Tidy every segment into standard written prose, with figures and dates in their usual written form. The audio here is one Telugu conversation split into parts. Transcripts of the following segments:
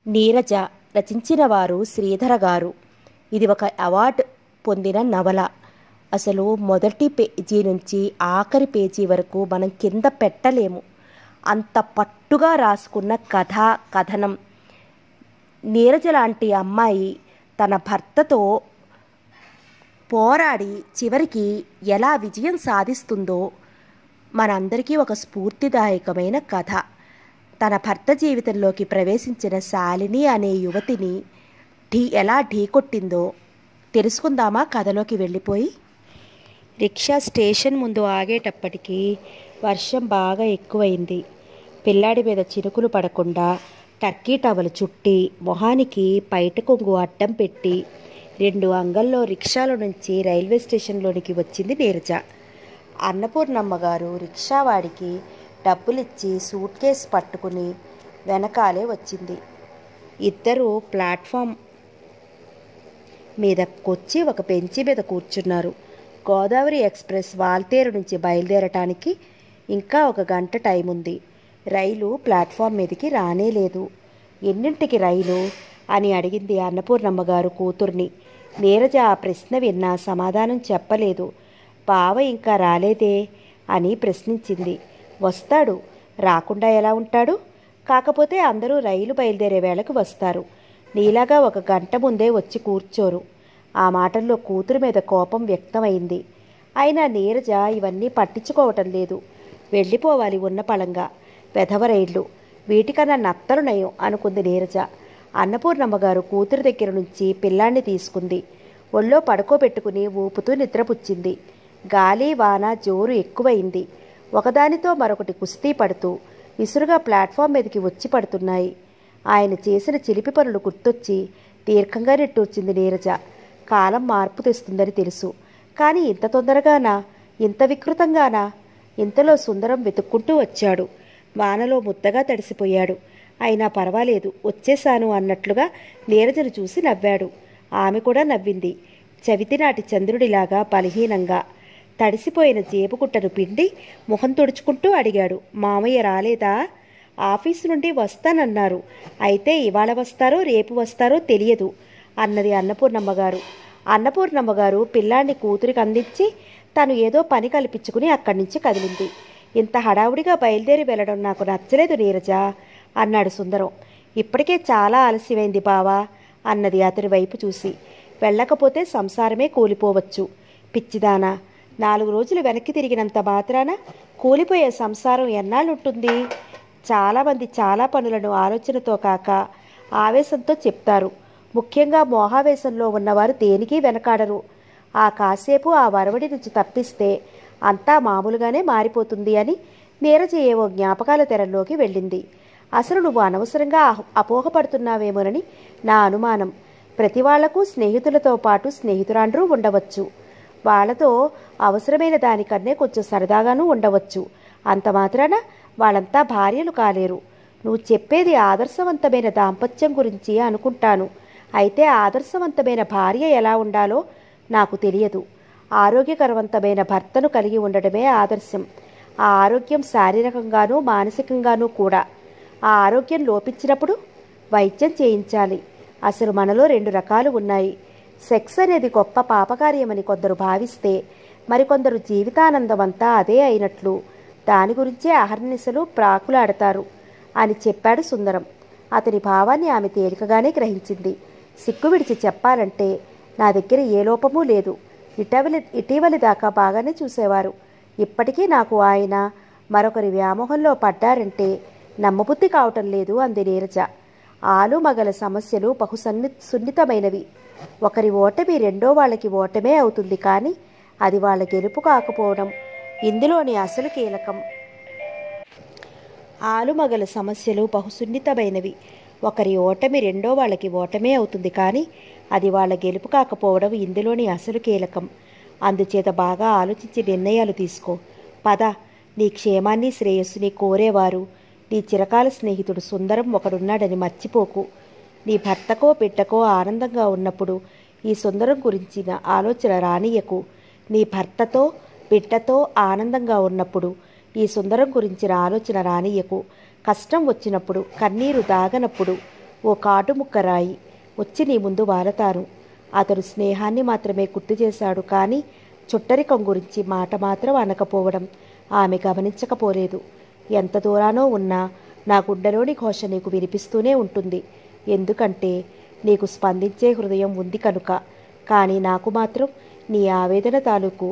నీరజ రచించిన వారు శ్రీధర గారు. ఇది ఒక అవార్డు పొందిన నవల. అసలు మొదటి పేజీ నుంచి ఆఖరి పేజీ వరకు మనం కింద పెట్టలేము. అంత పట్టుగా రాసుకున్న కథనం. నీరజ లాంటి అమ్మాయి తన భర్తతో పోరాడి చివరికి ఎలా విజయం సాధిస్తుందో మనందరికీ ఒక స్ఫూర్తిదాయకమైన కథ. తన భర్త జీవితంలోకి ప్రవేశించిన శాలిని అనే యువతిని ఎలా ఢీకొట్టిందో తెలుసుకుందామా కథలోకి వెళ్ళిపోయి. రిక్షా స్టేషన్ ముందు ఆగేటప్పటికి వర్షం బాగా ఎక్కువైంది. పిల్లాడి మీద చినుకులు పడకుండా టర్కీ టవలు చుట్టి మొహానికి పైట కొంగు అడ్డం పెట్టి 2 అంగల్లో రిక్షాల నుంచి రైల్వే స్టేషన్లోనికి వచ్చింది నీరజ. అన్నపూర్ణమ్మ గారు రిక్షావాడికి డబ్బులిచ్చి సూట్ కేసు పట్టుకుని వెనకాలే వచ్చింది. ఇద్దరు ప్లాట్ఫామ్ మీదకొచ్చి ఒక బెంచి మీద కూర్చున్నారు. గోదావరి ఎక్స్ప్రెస్ వాల్తేరు నుంచి బయలుదేరటానికి ఇంకా 1 గంట టైం ఉంది. రైలు ప్లాట్ఫామ్ మీదకి రానేలేదు. ఎన్నింటికి రైలు అని అడిగింది అన్నపూర్ణమ్మ గారు కూతుర్ని. నీరజ ఆ ప్రశ్న విన్నా సమాధానం చెప్పలేదు. బావ ఇంకా రాలేదే అని ప్రశ్నించింది. వస్తాడు, రాకుండా ఎలా ఉంటాడు? కాకపోతే అందరూ రైలు బయలుదేరే వేళకు వస్తారు. నీలాగా 1 గంట ముందే వచ్చి కూర్చోరు. ఆ మాటల్లో కూతురు మీద కోపం వ్యక్తమైంది. అయినా నీరజ ఇవన్నీ పట్టించుకోవటం లేదు. వెళ్ళిపోవాలి ఉన్న పళంగా. వెధవ రైళ్లు, వీటికన్నా నత్తలు నయం అనుకుంది నీరజ. అన్నపూర్ణమ్మ గారు కూతురు దగ్గర నుంచి పిల్లాన్ని తీసుకుంది. ఒళ్ళో పడుకోబెట్టుకుని ఊపుతూ నిద్రపుచ్చింది. గాలి వాన జోరు ఎక్కువైంది. ఒకదానితో మరొకటి కుస్తీ పడుతూ విసురుగా ప్లాట్ఫామ్ మీదకి వచ్చి పడుతున్నాయి. ఆయన చేసిన చిలిపి పనులు గుర్తొచ్చి దీర్ఘంగా నిట్టూర్చింది నీరజ. కాలం మార్పు తెస్తుందని తెలుసు, కానీ ఇంత తొందరగానా, ఇంత వికృతంగానా? ఇంతలో సుందరం వెతుక్కుంటూ వచ్చాడు. వానలో ముద్దగా తడిసిపోయాడు. అయినా పర్వాలేదు, వచ్చేశాను అన్నట్లుగా నీరజను చూసి నవ్వాడు. ఆమె కూడా నవ్వింది. చవితినాటి చంద్రుడిలాగా బలహీనంగా. తడిసిపోయిన జేబుకుట్టను పిండి ముఖం తుడుచుకుంటూ అడిగాడు, మామయ్య రాలేదా? ఆఫీసు నుండి వస్తానన్నారు. అయితే ఇవాళ వస్తారో రేపు వస్తారో తెలియదు అన్నది అన్నపూర్ణమ్మగారు. అన్నపూర్ణమ్మగారు పిల్లాన్ని కూతురికి అందించి తను ఏదో పని కల్పించుకుని అక్కడి నుంచి కదిలింది. ఇంత హడావుడిగా బయలుదేరి వెళ్ళడం నాకు నచ్చలేదు నీరజ అన్నాడు సుందరం. ఇప్పటికే చాలా ఆలస్యమైంది బావా అన్నది అతని వైపు చూసి. వెళ్ళకపోతే సంసారమే కూలిపోవచ్చు. పిచ్చిదానా, 4 రోజులు వెనక్కి తిరిగినంత మాత్రాన కూలిపోయే సంసారం ఎన్నాళ్ళుంటుంది? చాలామంది చాలా పనులను ఆలోచనతో కాక ఆవేశంతో చెప్తారు. ముఖ్యంగా మోహావేశంలో ఉన్నవారు దేనికి వెనకాడరు. ఆ కాసేపు ఆ వరవడి నుంచి తప్పిస్తే అంతా మామూలుగానే మారిపోతుంది అని నీరజ ఏవో జ్ఞాపకాల తెరల్లోకి వెళ్ళింది. అసలు నువ్వు అనవసరంగా అపోహపడుతున్నావేమోనని నా అనుమానం. ప్రతి వాళ్లకు స్నేహితులతో పాటు స్నేహితురాండ్రూ ఉండవచ్చు. వాళ్లతో అవసరమైన దానికన్నే కొంచెం సరదాగానూ ఉండవచ్చు. అంత మాత్రాన వాళ్ళంతా భార్యలు కాలేరు. నువ్వు చెప్పేది ఆదర్శవంతమైన దాంపత్యం గురించి అనుకుంటాను. అయితే ఆదర్శవంతమైన భార్య ఎలా ఉండాలో నాకు తెలియదు. ఆరోగ్యకరవంతమైన భర్తను కలిగి ఉండడమే ఆదర్శం. ఆ ఆరోగ్యం శారీరకంగానూ మానసికంగానూ కూడా. ఆ ఆరోగ్యం లోపించినప్పుడు వైద్యం చేయించాలి. అసలు మనలో 2 రకాలు ఉన్నాయి. సెక్స్ అనేది గొప్ప పాపకార్యమని కొందరు భావిస్తే మరికొందరు జీవితానందం అంతా అదే అయినట్లు దాని గురించే అహర్నిశలు ప్రాకులాడతారు అని చెప్పాడు సుందరం. అతని భావాన్ని ఆమె తేలికగానే గ్రహించింది. సిగ్గు విడిచి చెప్పాలంటే నా దగ్గర ఏ లోపమూ లేదు. ఇటీవలి దాకా బాగానే చూసేవారు. ఇప్పటికీ నాకు ఆయన మరొకరి వ్యామోహంలో పడ్డారంటే నమ్మబుద్ధి కావటం లేదు అంది నీరజ. ఆలు మగల సమస్యలు బహు సున్నితమైనవి. ఒకరి ఓటమి రెండో వాళ్ళకి ఓటమే అవుతుంది, కానీ అది వాళ్ళ గెలుపు కాకపోవడం ఇందులోని అసలు కీలకం. ఆలుమగల సమస్యలు బహు సున్నితమైనవి. ఒకరి ఓటమి రెండో వాళ్ళకి ఓటమే అవుతుంది, కానీ అది వాళ్ళ గెలుపు కాకపోవడం ఇందులోని అసలు కీలకం. అందుచేత బాగా ఆలోచించి నిర్ణయాలు తీసుకో. పద, నీ క్షేమాన్ని శ్రేయస్సుని కోరేవారు నీ చిరకాల స్నేహితుడు సుందరం ఒకడున్నాడని మర్చిపోకు. నీ భర్తకో బిడ్డకో ఆనందంగా ఉన్నప్పుడు ఈ సుందరం గురించిన ఆలోచన రానియకు. నీ భర్తతో బిడ్డతో ఆనందంగా ఉన్నప్పుడు ఈ సుందరం గురించిన ఆలోచన రానియకు. కష్టం వచ్చినప్పుడు, కన్నీరు దాగనప్పుడు ఓ కాటు ముక్క రాయి, వచ్చి నీ ముందు వాలతాను. అతడు స్నేహాన్ని మాత్రమే గుర్తు చేశాడు, కానీ చుట్టరికం గురించి మాట మాత్రం అనకపోవడం ఆమె గమనించకపోలేదు. ఎంత దూరానో ఉన్నా నా గుండెలోని ఘోష నీకు వినిపిస్తూనే ఉంటుంది. ఎందుకంటే నీకు స్పందించే హృదయం ఉంది కనుక. కానీ నాకు మాత్రం నీ ఆవేదన తాలూకు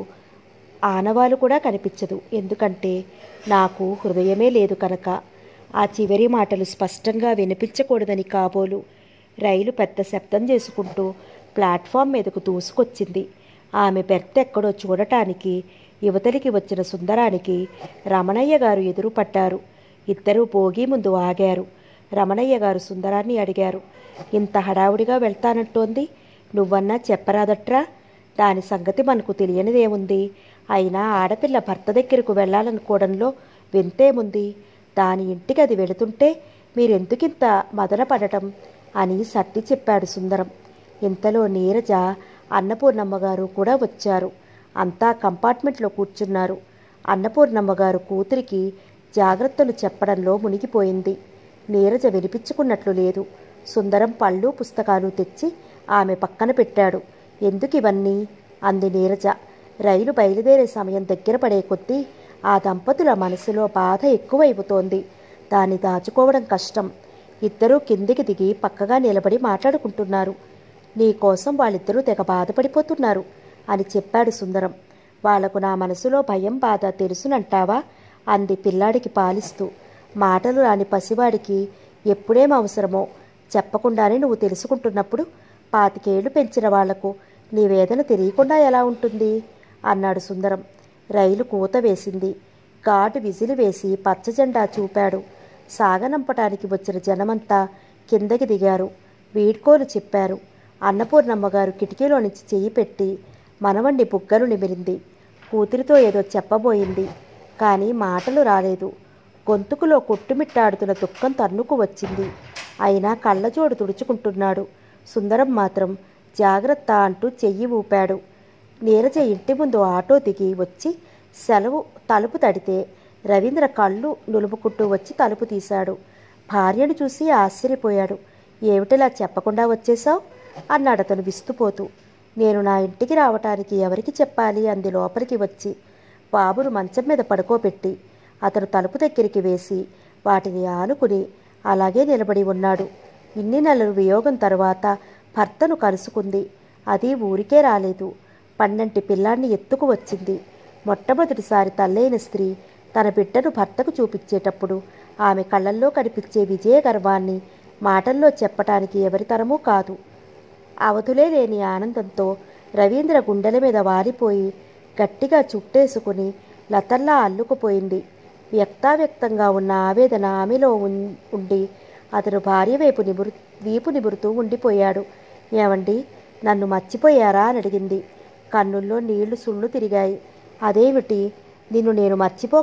ఆనవాలు కూడా కనిపించదు, ఎందుకంటే నాకు హృదయమే లేదు కనుక. ఆ చివరి మాటలు స్పష్టంగా వినిపించకూడదని కాబోలు. రైలు పెద్ద శబ్దం చేసుకుంటూ ప్లాట్ఫామ్ మీదకు దూసుకొచ్చింది. ఆమె బెర్త్ ఎక్కడో చూడటానికి యువతలికి వచ్చిన సుందరానికి రమణయ్య గారు ఎదురుపడ్డారు. ఇద్దరూ భోగి ముందు ఆగారు. రమణయ్య గారు సుందరాన్ని అడిగారు, ఇంత హడావుడిగా వెళ్తానంటోంది, నువ్వన్నా చెప్పరాదట్రా? దాని సంగతి మనకు తెలియనిదేముంది? అయినా ఆడపిల్ల భర్త దగ్గరకు వెళ్ళాలనుకోవడంలో వింతేముంది? దాని ఇంటికి అది వెళుతుంటే మీరెందుకింత మదనపడటం అని సర్ది చెప్పాడు సుందరం. ఇంతలో నీరజ, అన్నపూర్ణమ్మగారు కూడా వచ్చారు. అంతా కంపార్ట్మెంట్లో కూర్చున్నారు. అన్నపూర్ణమ్మగారు కూతురికి జాగ్రత్తలు చెప్పడంలో మునిగిపోయింది. నీరజ వినిపించుకున్నట్లు లేదు. సుందరం పళ్ళు పుస్తకాలు తెచ్చి ఆమె పక్కన పెట్టాడు. ఎందుకివన్నీ అంది నీరజ. రైలు బయలుదేరే సమయం దగ్గర పడే కొద్దీ ఆ దంపతుల మనసులో బాధ ఎక్కువైపోతోంది. దాన్ని దాచుకోవడం కష్టం. ఇద్దరూ కిందికి దిగి పక్కగా నిలబడి మాట్లాడుకుంటున్నారు. నీ కోసం వాళ్ళిద్దరూ తెగ బాధపడిపోతున్నారు అని చెప్పాడు సుందరం. వాళ్లకు నా మనసులో భయం బాధ తెలుసునంటావా అంది పిల్లాడికి పాలిస్తూ. మాటలు రాని పసివాడికి ఎప్పుడేం అవసరమో చెప్పకుండానే నువ్వు తెలుసుకుంటున్నప్పుడు 25 ఏళ్లు పెంచిన వాళ్లకు నీ వేదన తెలియకుండా ఎలా ఉంటుంది అన్నాడు సుందరం. రైలు కూత వేసింది. గార్డు విజిలి వేసి పచ్చజెండా చూపాడు. సాగనంపటానికి వచ్చిన జనమంతా కిందకి దిగారు. వీడ్కోలు చెప్పారు. అన్నపూర్ణమ్మగారు కిటికీలో నుంచి చెయ్యి పెట్టి మనవణ్ణి బుగ్గలు నిమిరింది. కూతురితో ఏదో చెప్పబోయింది, కానీ మాటలు రాలేదు. గొంతుకులో కొట్టుమిట్టాడుతున్న దుఃఖం తన్నుకు వచ్చింది. అయినా కళ్ళజోడు తుడుచుకుంటున్నాడు. సుందరం మాత్రం జాగ్రత్త అంటూ చెయ్యి ఊపాడు. నీరజ ఇంటి ముందు ఆటో దిగి వచ్చి సెలవు తలుపు తడితే రవీంద్ర కళ్ళు నులుముకుంటూ వచ్చి తలుపు తీశాడు. భార్యను చూసి ఆశ్చర్యపోయాడు. ఏమిటిలా చెప్పకుండా వచ్చేశావు అన్నాడు అతను విస్తుపోతూ. నేను నా ఇంటికి రావటానికి ఎవరికి చెప్పాలి అంది లోపలికి వచ్చి. బాబును మంచం మీద పడుకోబెట్టి అతను తలుపు దగ్గరికి వేసి వాటిని ఆనుకుని అలాగే నిలబడి ఉన్నాడు. ఇన్ని నెలలు వియోగం తరువాత భర్తను కలుసుకుంది. అది ఊరికే రాలేదు. 12 పిల్లాన్ని ఎత్తుకు వచ్చింది. మొట్టమొదటిసారి తల్లైన స్త్రీ తన బిడ్డను భర్తకు చూపించేటప్పుడు ఆమె కళ్ళల్లో కనిపించే విజయ గర్వాన్ని మాటల్లో చెప్పటానికి ఎవరితరమూ కాదు. అవధులే లేని ఆనందంతో రవీంద్ర గుండెల మీద వారిపోయి గట్టిగా చుట్టేసుకుని లతల్లా అల్లుకుపోయింది. వ్యక్తావ్యక్తంగా ఉన్న ఆవేదన ఆమెలో ఉండి అతను భార్య వీపు నిమురుతూ ఉండిపోయాడు. ఏమండి, నన్ను మర్చిపోయారా అని అడిగింది. కన్నుల్లో నీళ్లు సుళ్ళు తిరిగాయి. అదేమిటి, నిన్ను నేను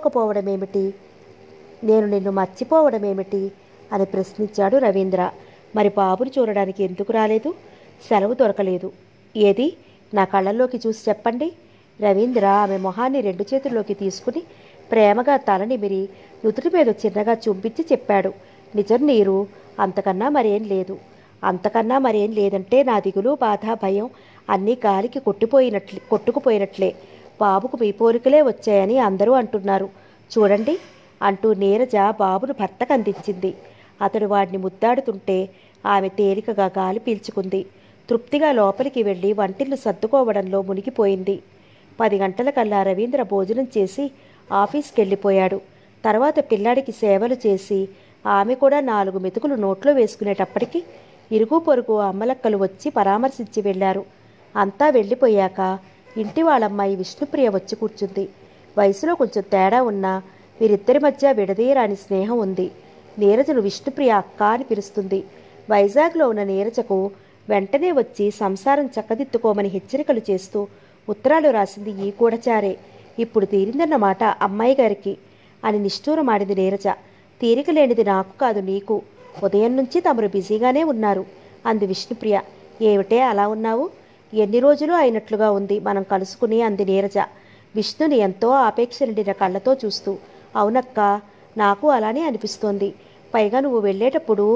మర్చిపోవడమేమిటి అని ప్రశ్నించాడు రవీంద్ర. మరి బాబుని చూడడానికి ఎందుకు రాలేదు? సెలవు దొరకలేదు. ఏది, నా కళ్ళల్లోకి చూసి చెప్పండి. రవీంద్ర ఆమె మొహాన్ని 2 చేతుల్లోకి తీసుకుని ప్రేమగా తల నిమిరి నుదుటి మీద చిన్నగా చుంపించి చెప్పాడు. నిజం నీరు, అంతకన్నా మరేం లేదంటే నా దిగులు బాధ భయం అన్నీ గాలికి కొట్టుకుపోయినట్లే. బాబుకు మీ పోలికలే వచ్చాయని అందరూ అంటున్నారు చూడండి అంటూ నీరజ బాబును భర్తకు అందించింది. అతడు వాడిని ముద్దాడుతుంటే ఆమె తేలికగా గాలి పీల్చుకుంది. తృప్తిగా లోపలికి వెళ్ళి వంటిల్లు సర్దుకోవడంలో మునిగిపోయింది. 10 గంటలకల్లా రవీంద్ర భోజనం చేసి ఆఫీస్కి వెళ్ళిపోయాడు. తర్వాత పిల్లాడికి సేవలు చేసి ఆమె కూడా 4 మెతుకులు నోట్లో వేసుకునేటప్పటికి ఇరుగు పొరుగు అమ్మలక్కలు వచ్చి పరామర్శించి వెళ్లారు. అంతా వెళ్ళిపోయాక ఇంటి వాళ్ళమ్మాయి విష్ణుప్రియ వచ్చి కూర్చుంది. వయసులో కొంచెం తేడా ఉన్నా వీరిద్దరి మధ్య విడదీయరాని స్నేహం ఉంది. నీరజను విష్ణుప్రియ అక్క అని పిలుస్తుంది. వైజాగ్లో ఉన్న నీరజకు వెంటనే వచ్చి సంసారం చక్కదిద్దుకోమని హెచ్చరికలు చేస్తూ ఉత్తరాలు రాసింది ఈ కూడచారే. ఇప్పుడు తీరిందన్నమాట అమ్మాయి గారికి అని నిష్ఠూరమాడింది నీరజ. తీరిక లేనిది నాకు కాదు నీకు. ఉదయం నుంచి తమరు బిజీగానే ఉన్నారు అంది విష్ణుప్రియ. ఏమిటే అలా ఉన్నావు? ఎన్ని రోజులు అయినట్లుగా ఉంది మనం కలుసుకుని అంది నీరజ విష్ణుని ఎంతో ఆపేక్ష నిండిన కళ్ళతో చూస్తూ. అవునక్క, నాకు అలానే అనిపిస్తోంది. పైగా నువ్వు వెళ్ళేటప్పుడు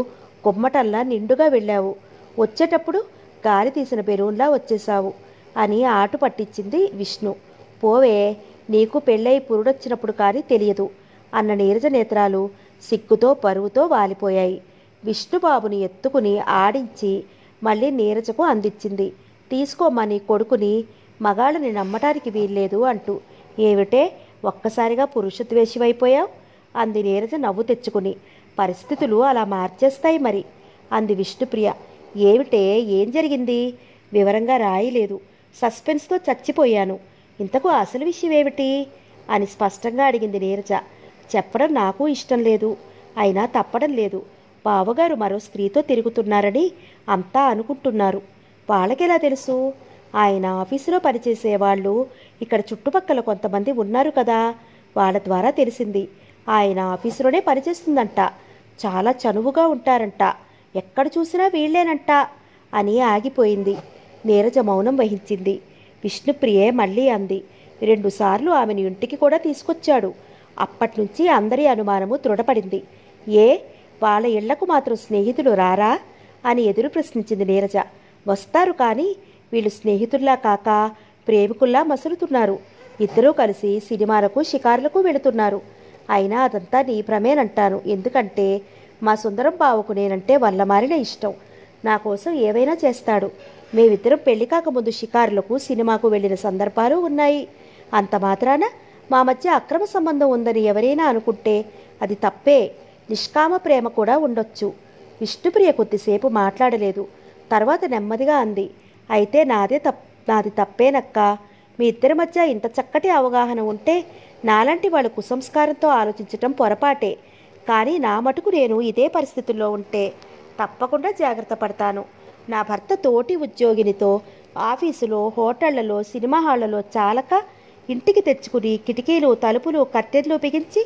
గుమ్మటల్లా నిండుగా వెళ్ళావు. వచ్చేటప్పుడు గాలి తీసిన బెలూన్లా వచ్చేశావు అని ఆటు పట్టించింది విష్ణు. పోవే, నీకు పెళ్ళై పురుడొచ్చినప్పుడు కానీ తెలియదు అన్న నీరజ నేత్రాలు సిగ్గుతో పరువుతో వాలిపోయాయి. విష్ణుబాబుని ఎత్తుకుని ఆడించి మళ్ళీ నీరజకు అందించింది. తీసుకోమ్మా నీ కొడుకుని, మగాళ్ళని నమ్మటానికి వీల్లేదు అంటూ. ఏమిటే ఒక్కసారిగా పురుషద్వేషివైపోయావు అంది నీరజ నవ్వు తెచ్చుకుని. పరిస్థితులు అలా మార్చేస్తాయి మరి అంది విష్ణుప్రియ. ఏమిటే, ఏం జరిగింది? వివరంగా రాయలేదు. సస్పెన్స్తో చచ్చిపోయాను. ఇంతకు అసలు విషయం ఏమిటి అని స్పష్టంగా అడిగింది నీరజ. చెప్పడం నాకు ఇష్టం లేదు, అయినా తప్పడం లేదు. బావగారు మరో స్త్రీతో తిరుగుతున్నారని అంతా అనుకుంటున్నారు. వాళ్ళకెలా తెలుసు? ఆయన ఆఫీసులో పనిచేసే వాళ్ళు ఇక్కడ చుట్టుపక్కల కొంతమంది ఉన్నారు కదా, వాళ్ళ ద్వారా తెలిసింది. ఆయన ఆఫీసులోనే పనిచేస్తుందంట. చాలా చనువుగా ఉంటారంట. ఎక్కడ చూసినా వీళ్ళేనంట అని ఆగిపోయింది. నీరజ మౌనం వహించింది. విష్ణుప్రియే మళ్ళీ అంది. 2 సార్లు ఆమెను ఇంటికి కూడా తీసుకొచ్చాడు. అప్పట్నుంచి అందరి అనుమానము దృఢపడింది. ఏ, వాళ్ళ ఇళ్లకు మాత్రం స్నేహితులు రారా అని ఎదురు ప్రశ్నించింది నీరజ. వస్తారు, కానీ వీళ్ళు స్నేహితుల్లా కాక ప్రేమికుల్లా మసులుతున్నారు. ఇద్దరూ కలిసి సినిమాలకు షికారులకు వెళుతున్నారు. అయినా అదంతా నీ భ్రమేనంటాను. ఎందుకంటే మా సుందరం బావకు నేనంటే వల్లమారిన ఇష్టం. నా కోసం ఏవైనా చేస్తాడు. మేమిద్దరం పెళ్లి కాకముందు షికారులకు సినిమాకు వెళ్ళిన సందర్భాలు ఉన్నాయి. అంత మాత్రాన మా మధ్య అక్రమ సంబంధం ఉందని ఎవరైనా అనుకుంటే అది తప్పే. నిష్కామ ప్రేమ కూడా ఉండొచ్చు. విష్ణుప్రియ కొద్దిసేపు మాట్లాడలేదు. తర్వాత నెమ్మదిగా అంది. అయితే నాది తప్పేనక్క. మీ ఇద్దరి మధ్య ఇంత చక్కటి అవగాహన ఉంటే నాలాంటి వాళ్ళు కుసంస్కారంతో ఆలోచించటం పొరపాటే. కానీ నా మటుకు నేను ఇదే పరిస్థితుల్లో ఉంటే తప్పకుండా జాగ్రత్త పడతాను. నా భర్త తోటి ఉద్యోగినితో ఆఫీసులో, హోటళ్లలో, సినిమా హాళ్లలో చాలక ఇంటికి తెచ్చుకుని కిటికీలు, తలుపులు, కర్టెన్లు బిగించి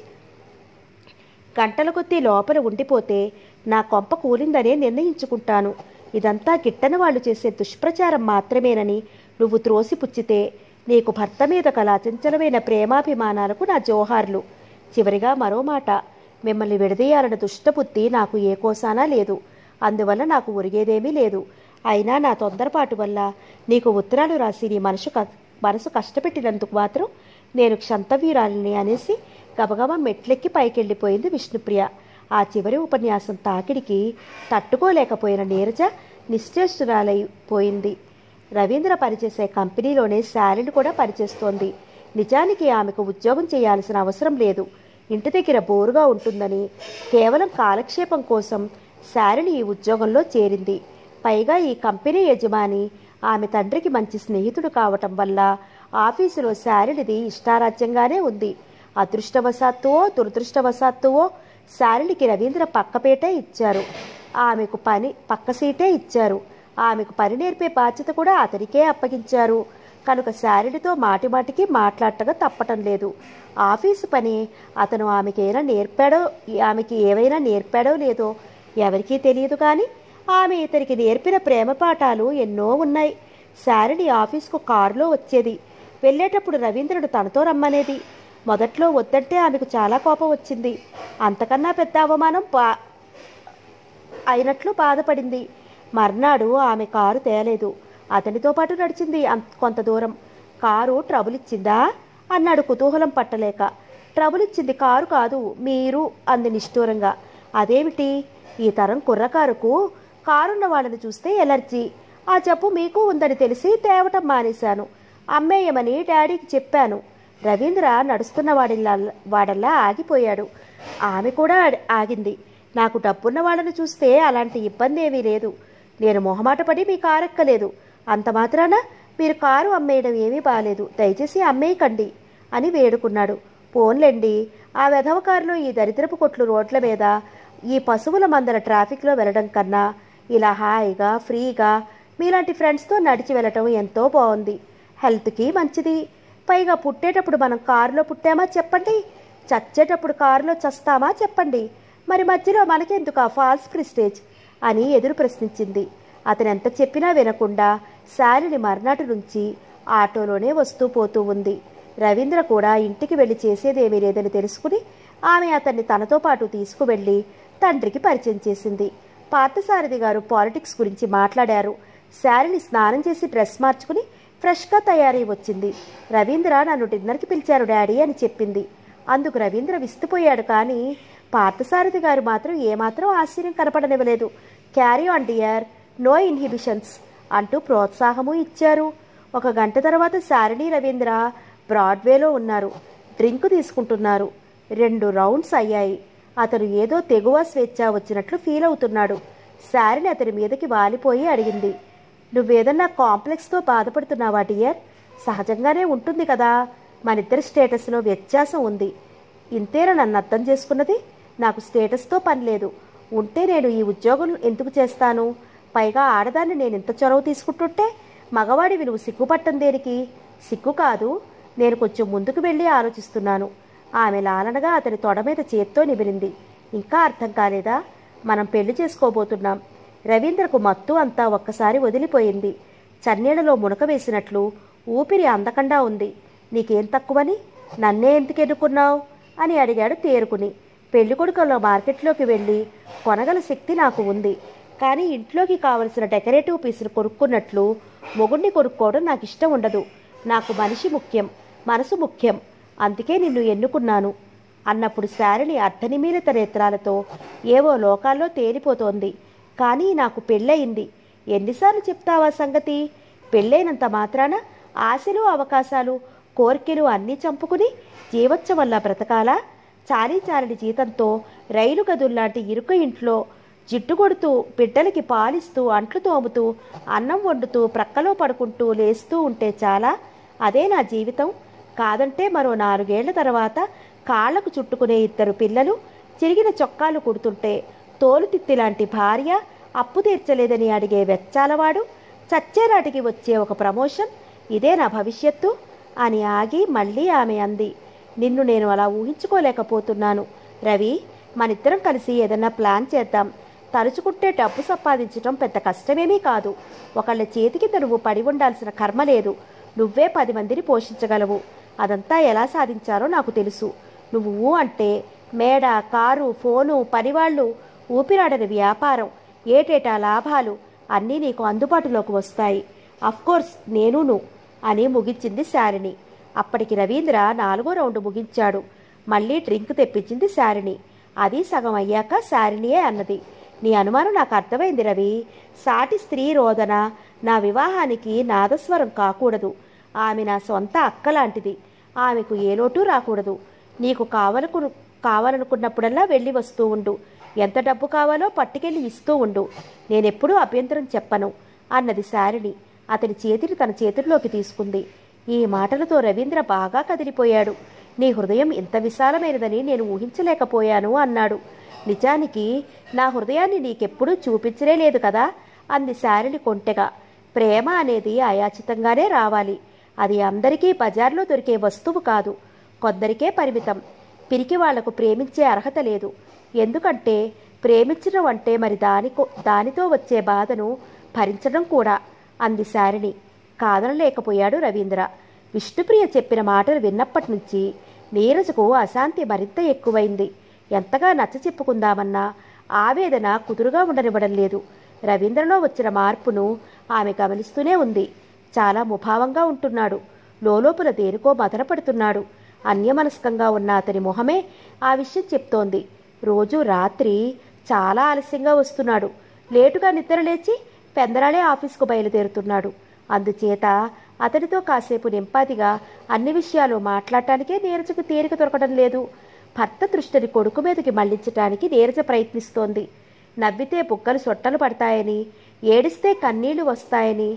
గంటల కొద్దీ లోపల ఉండిపోతే నా కొంప కూలిందనే నిర్ణయించుకుంటాను. ఇదంతా గిట్టని వాళ్ళు చేసే దుష్ప్రచారం మాత్రమేనని నువ్వు త్రోసిపుచ్చితే నీకు భర్త మీద కల అచంచలమైన ప్రేమాభిమానాలకు నా జోహార్లు. చివరిగా మరో మాట, మిమ్మల్ని విడదీయాలన్న దుష్టబుద్ధి నాకు ఏ కోసానా లేదు. అందువల్ల నాకు ఒరిగేదేమీ లేదు. అయినా నా తొందరపాటు వల్ల నీకు ఉత్తరాలు రాసి నీ మనసు కష్టపెట్టినందుకు మాత్రం నేను క్షంతవ్యురాలిని అనేసి గబగబా మెట్లెక్కి పైకెళ్ళిపోయింది విష్ణుప్రియ. ఆ చివరి ఉపన్యాసం తాకిడికి తట్టుకోలేకపోయిన నీరజ నిశ్చేష్టురాలైపోయింది. రవీంద్ర పనిచేసే కంపెనీలోనే శాలిని కూడా పనిచేస్తోంది. నిజానికి ఆమెకు ఉద్యోగం చేయాల్సిన అవసరం లేదు. ఇంటి దగ్గర బోరుగా ఉంటుందని కేవలం కాలక్షేపం కోసం శాలిని ఈ ఉద్యోగంలో చేరింది. పైగా ఈ కంపెనీ యజమాని ఆమె తండ్రికి మంచి స్నేహితుడు కావటం వల్ల ఆఫీసులో శాలినిది ఇష్టారాజ్యంగానే ఉంది. అదృష్టవశాత్తువో దురదృష్టవశాత్తువో శాలినికి రవీంద్ర పక్కపేటే ఇచ్చారు. ఆమెకు పక్క సీటే ఇచ్చారు. ఆమెకు పని నేర్పే బాధ్యత కూడా అతనికే అప్పగించారు. కనుక శాలినితో మాటిమాటికి మాట్లాడటగా తప్పటం లేదు. ఆఫీసు పని అతను ఆమెకి ఏవైనా నేర్పాడో లేదో ఎవరికీ తెలియదు. కానీ ఆమె ఇతనికి నేర్పిన ప్రేమ పాఠాలు ఎన్నో ఉన్నాయి. శాలిని ఆఫీసుకు కారులో వచ్చేది. వెళ్ళేటప్పుడు రవీంద్రుడు తనతో రమ్మనేది. మొదట్లో వద్దంటే ఆమెకు చాలా కోపం వచ్చింది. అంతకన్నా పెద్ద అవమానం అయినట్లు బాధపడింది. మర్నాడు ఆమె కారు తేలేదు. అతనితో పాటు నడిచింది కొంత దూరం. కారు ట్రబుల్ ఇచ్చిందా అన్నాడు కుతూహలం పట్టలేక. ట్రబుల్ ఇచ్చింది కారు కాదు, మీరు అంది నిష్ఠూరంగా. అదేమిటి? ఈ తరం కుర్రకారుకు కారున్న వాళ్ళని చూస్తే ఎలర్జీ. ఆ జబ్బు మీకు ఉందని తెలిసి తేవటం మానేశాను. అమ్మేయమని డాడీకి చెప్పాను. రవీంద్ర నడుస్తున్న వాడల్లా ఆగిపోయాడు. ఆమె కూడా ఆగింది. నాకు డబ్బున్న వాళ్ళని చూస్తే అలాంటి ఇబ్బంది ఏమీ లేదు. నేను మొహమాటపడి మీ కారు ఎక్కలేదు. అంత మాత్రాన మీరు కారు అమ్మేయడం ఏమీ బాలేదు. దయచేసి అమ్మేయకండి అని వేడుకున్నాడు. పోన్లేండి, ఆ వెధవ కారులో ఈ దరిద్రపు కొట్లు రోడ్ల మీద ఈ పశువుల మందల ట్రాఫిక్లో వెళ్ళడం కన్నా ఇలా హాయిగా ఫ్రీగా మీలాంటి ఫ్రెండ్స్తో నడిచి వెళ్ళటం ఎంతో బాగుంది. హెల్త్కి మంచిది. పైగా పుట్టేటప్పుడు మనం కారులో పుట్టామా చెప్పండి, చచ్చేటప్పుడు కారులో చస్తామా చెప్పండి. మరి మధ్యలో మనకెందుకు ఆ ఫాల్స్ ప్రిస్టేజ్ అని ఎదురు ప్రశ్నించింది. అతను ఎంత చెప్పినా వినకుండా శాలిని మర్నాటి నుంచి ఆటోలోనే వస్తూ పోతూ ఉంది. రవీంద్ర కూడా ఇంటికి వెళ్ళి చేసేదేమీ లేదని తెలుసుకుని ఆమె అతన్ని తనతో పాటు తీసుకువెళ్ళి తండ్రికి పరిచయం చేసింది. పార్థసారథి గారు పాలిటిక్స్ గురించి మాట్లాడారు. శాలిని స్నానం చేసి డ్రెస్ మార్చుకుని ఫ్రెష్గా తయారై వచ్చింది. రవీంద్ర నన్ను డిన్నర్కి పిలిచారు డాడీ అని చెప్పింది. అందుకు రవీంద్ర విస్తుపోయాడు. కానీ పార్థసారథి గారు మాత్రం ఏమాత్రం ఆశ్చర్యం కనపడనివ్వలేదు. Carry on dear, no inhibitions అంటూ ప్రోత్సాహము ఇచ్చారు. 1 గంట తర్వాత శాలిని, రవీంద్ర బ్రాడ్వేలో ఉన్నారు. డ్రింక్ తీసుకుంటున్నారు. 2 రౌండ్స్ అయ్యాయి. అతను ఏదో తెగువ స్వేచ్ఛ వచ్చినట్లు ఫీల్ అవుతున్నాడు. శాలిని అతని మీదకి వాలిపోయి అడిగింది, నువ్వేదన్నా కాంప్లెక్స్తో బాధపడుతున్నావా డియర్? సహజంగానే ఉంటుంది కదా, మనిద్దరి స్టేటస్లో వ్యత్యాసం ఉంది. ఇంతేనా నన్ను అర్థం చేసుకున్నది? నాకు స్టేటస్తో పని లేదు. ఉంటే నేను ఈ ఉద్యోగం ఎందుకు చేస్తాను? పైగా ఆడదాన్ని నేను ఇంత చొరవ తీసుకుంటుంటే మగవాడివి నువ్వు సిగ్గుపట్టం దేనికి? సిగ్గు కాదు, నేను కొంచెం ముందుకు వెళ్ళి ఆలోచిస్తున్నాను. ఆమె లాలనగా అతని తొడ మీద చేత్తో నిమిరింది. ఇంకా అర్థం కాలేదా? మనం పెళ్లి చేసుకోబోతున్నాం. రవీంద్రకు మత్తు అంతా ఒక్కసారి వదిలిపోయింది. చన్నీళ్లలో మునక వేసినట్లు ఊపిరి అందకుండా ఉంది. నీకేం తక్కువని? నన్నే ఎందుకు ఎన్నుకున్నావు అని అడిగాడు తేరుకుని. పెళ్లికొడుకుల మార్కెట్లోకి వెళ్ళి కొనగల శక్తి నాకు ఉంది. కానీ ఇంట్లోకి కావలసిన డెకరేటివ్ పీసులు కొనుక్కున్నట్లు మొగుణ్ణి కొనుక్కోవడం నాకు ఇష్టం ఉండదు. నాకు మనిషి ముఖ్యం, మనసు ముఖ్యం. అందుకే నిన్ను ఎన్నుకున్నాను అన్నప్పుడు శాలిని అర్ధనిమీలిత నేత్రాలతో ఏవో లోకాల్లో తేలిపోతోంది. కానీ నాకు పెళ్ళయింది. ఎన్నిసార్లు చెప్తావా సంగతి? పెళ్ళైనంత మాత్రాన ఆశలు, అవకాశాలు, కోరికలు అన్నీ చంపుకుని జీవోత్సవంలా బ్రతకాలా? చాలీ జీతంతో రైలు గదుల్లాంటి ఇరుకు ఇంట్లో జిడ్డు కొడుతూ, బిడ్డలకి పాలిస్తూ, అంట్లు తోముతూ, అన్నం వండుతూ, ప్రక్కలో పడుకుంటూ లేస్తూ ఉంటే చాలా? అదే నా జీవితం? కాదంటే మరో 4 ఏళ్ల తర్వాత కాళ్లకు చుట్టుకునే 2 పిల్లలు, చిరిగిన చొక్కాలు కుడుతుంటే తోలుతిత్తిలాంటి భార్య, అప్పు తీర్చలేదని అడిగే వెచ్చాలవాడు, చచ్చేనాటికి వచ్చే ఒక ప్రమోషన్, ఇదే నా భవిష్యత్తు అని ఆగి మళ్ళీ ఆమె అంది, నిన్ను నేను అలా ఊహించుకోలేకపోతున్నాను రవి. మనిద్దరం కలిసి ఏదన్నా ప్లాన్ చేద్దాం. తలుచుకుంటే డబ్బు సంపాదించడం పెద్ద కష్టమేమీ కాదు. ఒకళ్ళ చేతికి నువ్వు పడి ఉండాల్సిన కర్మ లేదు. నువ్వే 10 మందిని పోషించగలవు. అదంతా ఎలా సాధించాలో నాకు తెలుసు. నువ్వు అంటే మేడ, కారు, ఫోను, పనివాళ్ళు, ఊపిరాడని వ్యాపారం, ఏటేటా లాభాలు అన్నీ నీకు అందుబాటులోకి వస్తాయి. అఫ్కోర్స్ నేనును అని ముగించింది శాలిని. అప్పటికి రవీంద్ర 4వ రౌండ్ ముగించాడు. మళ్ళీ డ్రింక్ తెప్పించింది శాలిని. అది సగం అయ్యాక శాలినియే అన్నది, నీ అనుమానం నాకు అర్థమైంది రవి. సాటి స్త్రీ రోదన నా వివాహానికి నాదస్వరం కాకూడదు. ఆమె నా సొంత అక్కలాంటిది. ఆమెకు ఏ లోటు రాకూడదు. నీకు కావాలనుకున్నప్పుడల్లా వెళ్ళి వస్తూ ఉండు. ఎంత డబ్బు కావాలో పట్టుకెళ్ళి ఇస్తూ ఉండు. నేనెప్పుడూ అభ్యంతరం చెప్పను అన్నది శాలిని. అతని చేతిని తన చేతుల్లోకి తీసుకుంది. ఈ మాటలతో రవీంద్ర బాగా కదిలిపోయాడు. నీ హృదయం ఇంత విశాలమైనదని నేను ఊహించలేకపోయాను అన్నాడు. నిజానికి నా హృదయాన్ని నీకెప్పుడూ చూపించలే లేదు కదా అంది శాలిని కొంటెగా. ప్రేమ అనేది అయాచితంగానే రావాలి. అది అందరికీ బజార్లో దొరికే వస్తువు కాదు. కొందరికే పరిమితం. పిరికి వాళ్లకు ప్రేమించే అర్హత లేదు. ఎందుకంటే ప్రేమించడం అంటే మరి దానితో వచ్చే బాధను భరించడం కూడా అంది శాలిని. కాదనలేకపోయాడు రవీంద్ర. విష్ణుప్రియ చెప్పిన మాటలు విన్నప్పటి నుంచి నీరజకు అశాంతి మరింత ఎక్కువైంది. ఎంతగా నచ్చ చెప్పుకుందామన్నా ఆవేదన కుదురుగా ఉండనివ్వడం లేదు. రవీంద్రలో వచ్చిన మార్పును ఆమె గమనిస్తూనే ఉంది. చాలా ముభావంగా ఉంటున్నాడు. లోలోపల దేనికో మదనపడుతున్నాడు. అన్యమనస్కంగా ఉన్న అతని మొహమే ఆ విషయం చెప్తోంది. రోజు రాత్రి చాలా ఆలస్యంగా వస్తున్నాడు. లేటుగా నిద్రలేచి పెందరాళే ఆఫీసుకు బయలుదేరుతున్నాడు. అందుచేత అతనితో కాసేపు నింపాదిగా అన్ని విషయాలు మాట్లాడటానికే నీరజకు తీరిక దొరకడం లేదు. భర్త దృష్టిని కొడుకు మీదకి మళ్లించటానికి నీరజ ప్రయత్నిస్తోంది. నవ్వితే బుగ్గలు సొట్టలు పడతాయని, ఏడిస్తే కన్నీళ్లు వస్తాయని,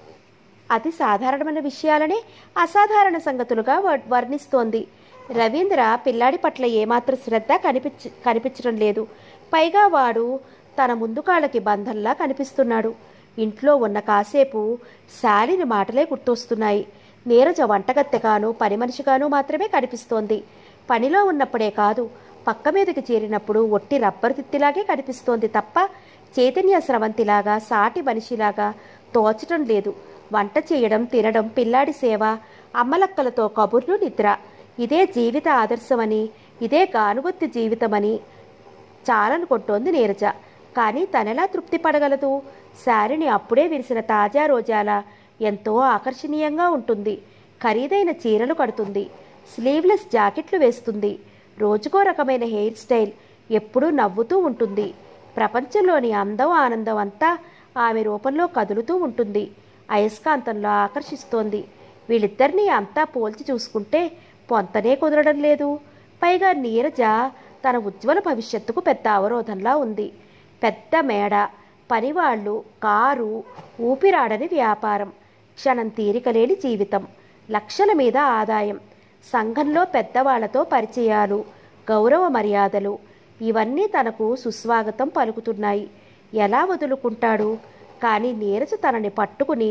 అతి సాధారణమైన విషయాలనే అసాధారణ సంగతులుగా వర్ణిస్తోంది. రవీంద్ర పిల్లాడి పట్ల ఏమాత్రం శ్రద్ధ కనిపించడం లేదు. పైగా వాడు తన ముందు కాళ్ళకి బంధంలా కనిపిస్తున్నాడు. ఇంట్లో ఉన్న కాసేపు శాలిని మాటలే గుర్తొస్తున్నాయి. నీరజ వంటగత్తెగాను పని మనిషిగాను మాత్రమే కనిపిస్తోంది. పనిలో ఉన్నప్పుడే కాదు, పక్క మీదకి చేరినప్పుడు ఒట్టి రబ్బరు తిత్తిలాగే కనిపిస్తోంది తప్ప చైతన్య స్రవంతిలాగా, సాటి మనిషిలాగా తోచటం లేదు. వంట చేయడం, తినడం, పిల్లాడి సేవ, అమ్మలక్కలతో కబుర్లు, నిద్ర, ఇదే జీవిత ఆదర్శమని, ఇదే గానుగొత్తి జీవితమని చాలనుకుంటోంది నీరజ. కానీ తనెలా తృప్తి పడగలదు? శారీని అప్పుడే విరిసిన తాజా రోజాల ఎంతో ఆకర్షణీయంగా ఉంటుంది. ఖరీదైన చీరలు కడుతుంది, స్లీవ్లెస్ జాకెట్లు వేస్తుంది, రోజుకో రకమైన హెయిర్ స్టైల్, ఎప్పుడూ నవ్వుతూ ఉంటుంది. ప్రపంచంలోని అందం ఆనందం అంతా ఆమె రూపంలో కదులుతూ ఉంటుంది, అయస్కాంతంలో ఆకర్షిస్తోంది. వీళ్ళిద్దరినీ అంతా పోల్చి చూసుకుంటే పొంతనే కుదరడం లేదు. పైగా నీరజ తన ఉజ్వల భవిష్యత్తుకు పెద్ద అవరోధంలా ఉంది. పెద్ద మేడ, పనివాళ్ళు, కారు, ఊపిరాడని వ్యాపారం, క్షణం తీరికలేని జీవితం, లక్షల మీద ఆదాయం, సంఘంలో పెద్దవాళ్లతో పరిచయాలు, గౌరవ మర్యాదలు, ఇవన్నీ తనకు సుస్వాగతం పలుకుతున్నాయి. ఎలా వదులుకుంటాడు? కానీ నీరజ తనని పట్టుకుని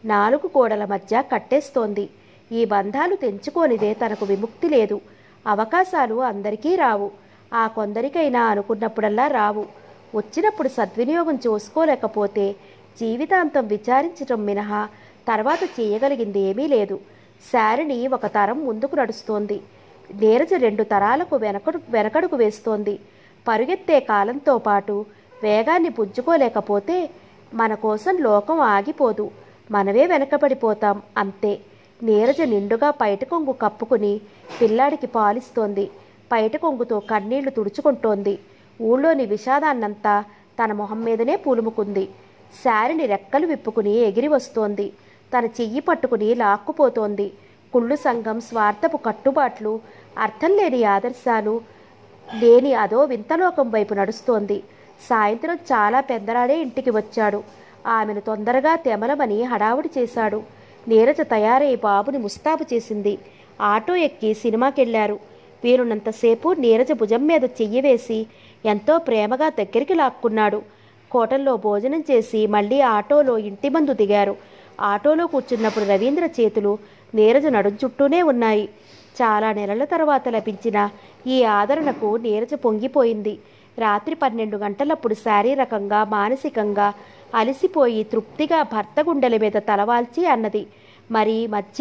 4 గోడల మధ్య కట్టేస్తోంది. ఈ బంధాలు తెంచుకోనిదే తనకు విముక్తి లేదు. అవకాశాలు అందరికీ రావు, ఆ కొందరికైనా అనుకున్నప్పుడల్లా రావు. వచ్చినప్పుడు సద్వినియోగం చేసుకోలేకపోతే జీవితాంతం విచారించటం మినహా తర్వాత చేయగలిగింది ఏమీ లేదు. శారిని ఒక తరం ముందుకు నడుస్తోంది, నీరజ 2 తరాలకు వెనకడుగు వేస్తోంది. పరుగెత్తే కాలంతో పాటు వేగాన్ని పుంజుకోలేకపోతే మన కోసం లోకం ఆగిపోదు, మనమే వెనకబడిపోతాం అంతే. నీరజ నిండుగా పైట కొంగు కప్పుకుని పిల్లాడికి పాలిస్తోంది. పైట కొంగుతో కన్నీళ్లు తుడుచుకుంటోంది. ఊళ్ళోని విషాదాన్నంతా తన మొహం మీదనే పూలుముకుంది. శారిని రెక్కలు విప్పుకుని ఎగిరి వస్తోంది. తన చెయ్యి పట్టుకుని లాక్కుపోతోంది. కుళ్ళు సంఘం, స్వార్థపు కట్టుబాట్లు, అర్థం లేని ఆదర్శాలు లేని అదో వింతలోకం వైపు నడుస్తోంది. సాయంత్రం చాలా పెద్దరాడే ఇంటికి వచ్చాడు. ఆమెను తొందరగా తెమలమని హడావుడి చేశాడు. నీరజ తయారై బాబుని ముస్తాబు చేసింది. ఆటో ఎక్కి సినిమాకెళ్లారు. వీరున్నంతసేపు నీరజ భుజం మీద చెయ్యి వేసి ఎంతో ప్రేమగా దగ్గరికి లాక్కున్నాడు. హోటల్లో భోజనం చేసి మళ్ళీ ఆటోలో ఇంటి ముందు దిగారు. ఆటోలో కూర్చున్నప్పుడు రవీంద్ర చేతులు నీరజ నడుం చుట్టూనే ఉన్నాయి. చాలా నెలల తర్వాత లభించిన ఈ ఆదరణకు నీరజ పొంగిపోయింది. రాత్రి 12 గంటలప్పుడు శారీరకంగా మానసికంగా అలసిపోయి తృప్తిగా భర్త గుండెల మీద తలవాల్చి అన్నది, మరి మధ్య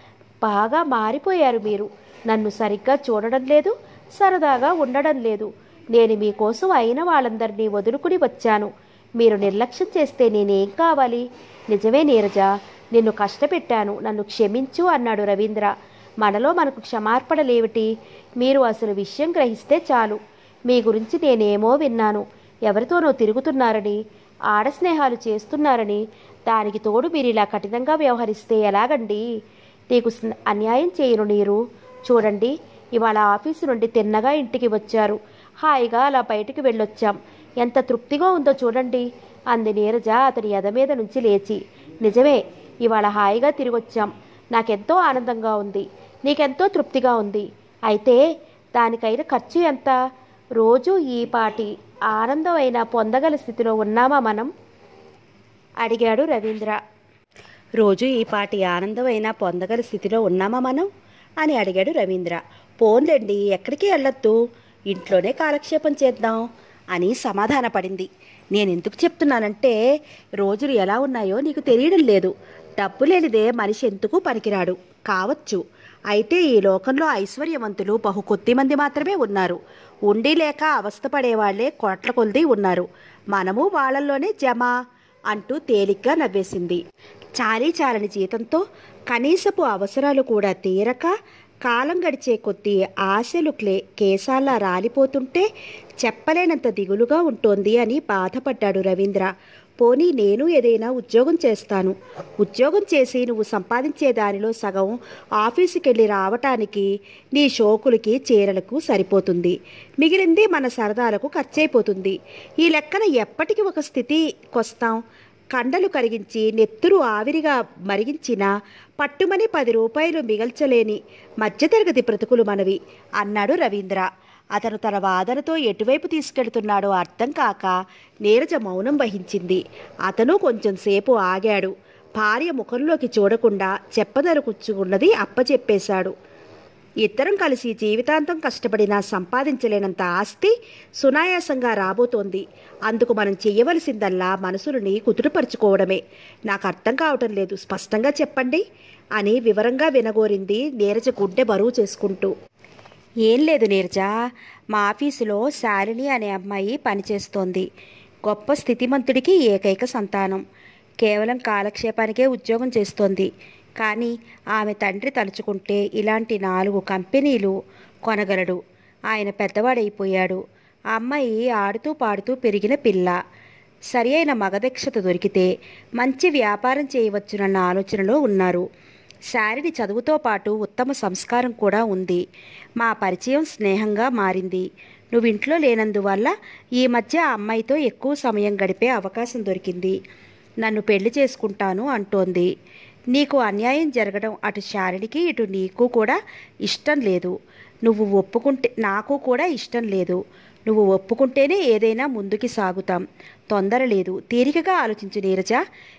బాగా మారిపోయారు మీరు. నన్ను సరిగ్గా చూడడం లేదు, సరదాగా ఉండడం లేదు. నేను మీకోసం అయిన వాళ్ళందరినీ వదులుకుని వచ్చాను. మీరు నిర్లక్ష్యం చేస్తే నేనేం కావాలి? నిజమే నీరజ, నిన్ను కష్టపెట్టాను, నన్ను క్షమించు అన్నాడు రవీంద్ర. మనలో మనకు క్షమార్పణలేమిటి? మీరు అసలు విషయం గ్రహిస్తే చాలు. మీ గురించి నేనేమో విన్నాను, ఎవరితోనో తిరుగుతున్నారని, ఆడస్నేహాలు చేస్తున్నారని. దానికి తోడు మీరు ఇలా కఠినంగా వ్యవహరిస్తే ఎలాగండి? నీకు అన్యాయం చేయను నీరు. చూడండి, ఇవాళ ఆఫీసు నుండి తిన్నగా ఇంటికి వచ్చారు. హాయిగా అలా బయటికి వెళ్ళొచ్చాం. ఎంత తృప్తిగా ఉందో చూడండి అంది నీరజ అతని ఎద మీద నుంచి లేచి. నిజమే, ఇవాళ హాయిగా తిరిగొచ్చాం. నాకెంతో ఆనందంగా ఉంది, నీకెంతో తృప్తిగా ఉంది. అయితే దానికైన ఖర్చు ఎంత? రోజు ఈ పాటి ఆనందం అయినా పొందగల స్థితిలో ఉన్నామా మనం? అడిగాడు రవీంద్ర. రోజు ఈ పాటి ఆనందం అయినా పొందగల స్థితిలో ఉన్నామా మనం అని అడిగాడు రవీంద్ర. పోన్లేండి, ఎక్కడికి వెళ్ళొద్దు, ఇంట్లోనే కాలక్షేపం చేద్దాం అని సమాధానపడింది. నేనెందుకు చెప్తున్నానంటే రోజులు ఎలా ఉన్నాయో నీకు తెలియడం లేదు. డబ్బు లేనిదే మనిషి ఎందుకు పనికిరాడు కావచ్చు. అయితే ఈ లోకంలో ఐశ్వర్యవంతులు బహు కొద్ది మంది మాత్రమే ఉన్నారు. ఉండి లేక అవస్థపడేవాళ్లే కోట్ల కొలది ఉన్నారు. మనము వాళ్ళల్లోనే జమ అంటూ తేలిగ్గా నవ్వేసింది. చాలని జీతంతో కనీసపు అవసరాలు కూడా తీరక కాలం గడిచే కొద్దీ ఆశలు కేసాల్లా రాలిపోతుంటే చెప్పలేనంత దిగులుగా ఉంటోంది అని బాధపడ్డాడు రవీంద్ర. పోనీ నేను ఏదైనా ఉద్యోగం చేస్తాను. ఉద్యోగం చేసి నువ్వు సంపాదించే దానిలో సగం ఆఫీసుకెళ్ళి రావటానికి, నీ షోకులకి చీరలకు సరిపోతుంది. మిగిలింది మన సరదాలకు ఖర్చయిపోతుంది. ఈ లెక్కన ఎప్పటికి ఒక స్థితికొస్తాం? కండలు కరిగించి నెత్తురు ఆవిరిగా మరిగించిన పట్టుమని 10 రూపాయలు మిగల్చలేని మధ్యతరగతి బ్రతుకులు మనవి అన్నాడు రవీంద్ర. అతను తన వాదనతో ఎటువైపు తీసుకెళ్తున్నాడో అర్థం కాక నీరజ మౌనం వహించింది. అతను కొంచెం సేపు ఆగాడు. భార్య ముఖంలోకి చూడకుండా చెప్పదలుచుకున్నది అప్పచెప్పేశాడు. ఇద్దరం కలిసి జీవితాంతం కష్టపడినా సంపాదించలేనంత ఆస్తి సునాయాసంగా రాబోతోంది. అందుకు మనం చెయ్యవలసిందల్లా మనసులని కుదుటపరుచుకోవడమే. నాకు అర్థం కావటం లేదు, స్పష్టంగా చెప్పండి అని వివరంగా వినగోరింది నీరజ గుండె బరువు చేసుకుంటూ. ఏం లేదు నీరజ, మా ఆఫీసులో శాలిని అనే అమ్మాయి పనిచేస్తోంది. గొప్ప స్థితిమంతుడికి ఏకైక సంతానం. కేవలం కాలక్షేపానికే ఉద్యోగం చేస్తోంది. కానీ ఆమె తండ్రి తలుచుకుంటే ఇలాంటి 4 కంపెనీలు కొనగలడు. ఆయన పెద్దవాడైపోయాడు. ఆ అమ్మాయి ఆడుతూ పాడుతూ పెరిగిన పిల్ల. సరి అయిన మగదక్షత దొరికితే మంచి వ్యాపారం చేయవచ్చునన్న ఆలోచనలో ఉన్నారు. శారీని చదువుతో పాటు ఉత్తమ సంస్కారం కూడా ఉంది. మా పరిచయం స్నేహంగా మారింది. నువ్వు ఇంట్లో లేనందువల్ల ఈ మధ్య ఆ అమ్మాయితో ఎక్కువ సమయం గడిపే అవకాశం దొరికింది. నన్ను పెళ్లి చేసుకుంటాను అంటోంది. నీకు అన్యాయం జరగడం అటు శారీనికి ఇటు నీకు కూడా ఇష్టం లేదు. నువ్వు ఒప్పుకుంటే నాకు కూడా ఇష్టం లేదు. నువ్వు ఒప్పుకుంటేనే ఏదైనా ముందుకి సాగుతాం. తొందర లేదు. తీరికగా ఆలోచించు నీరజ.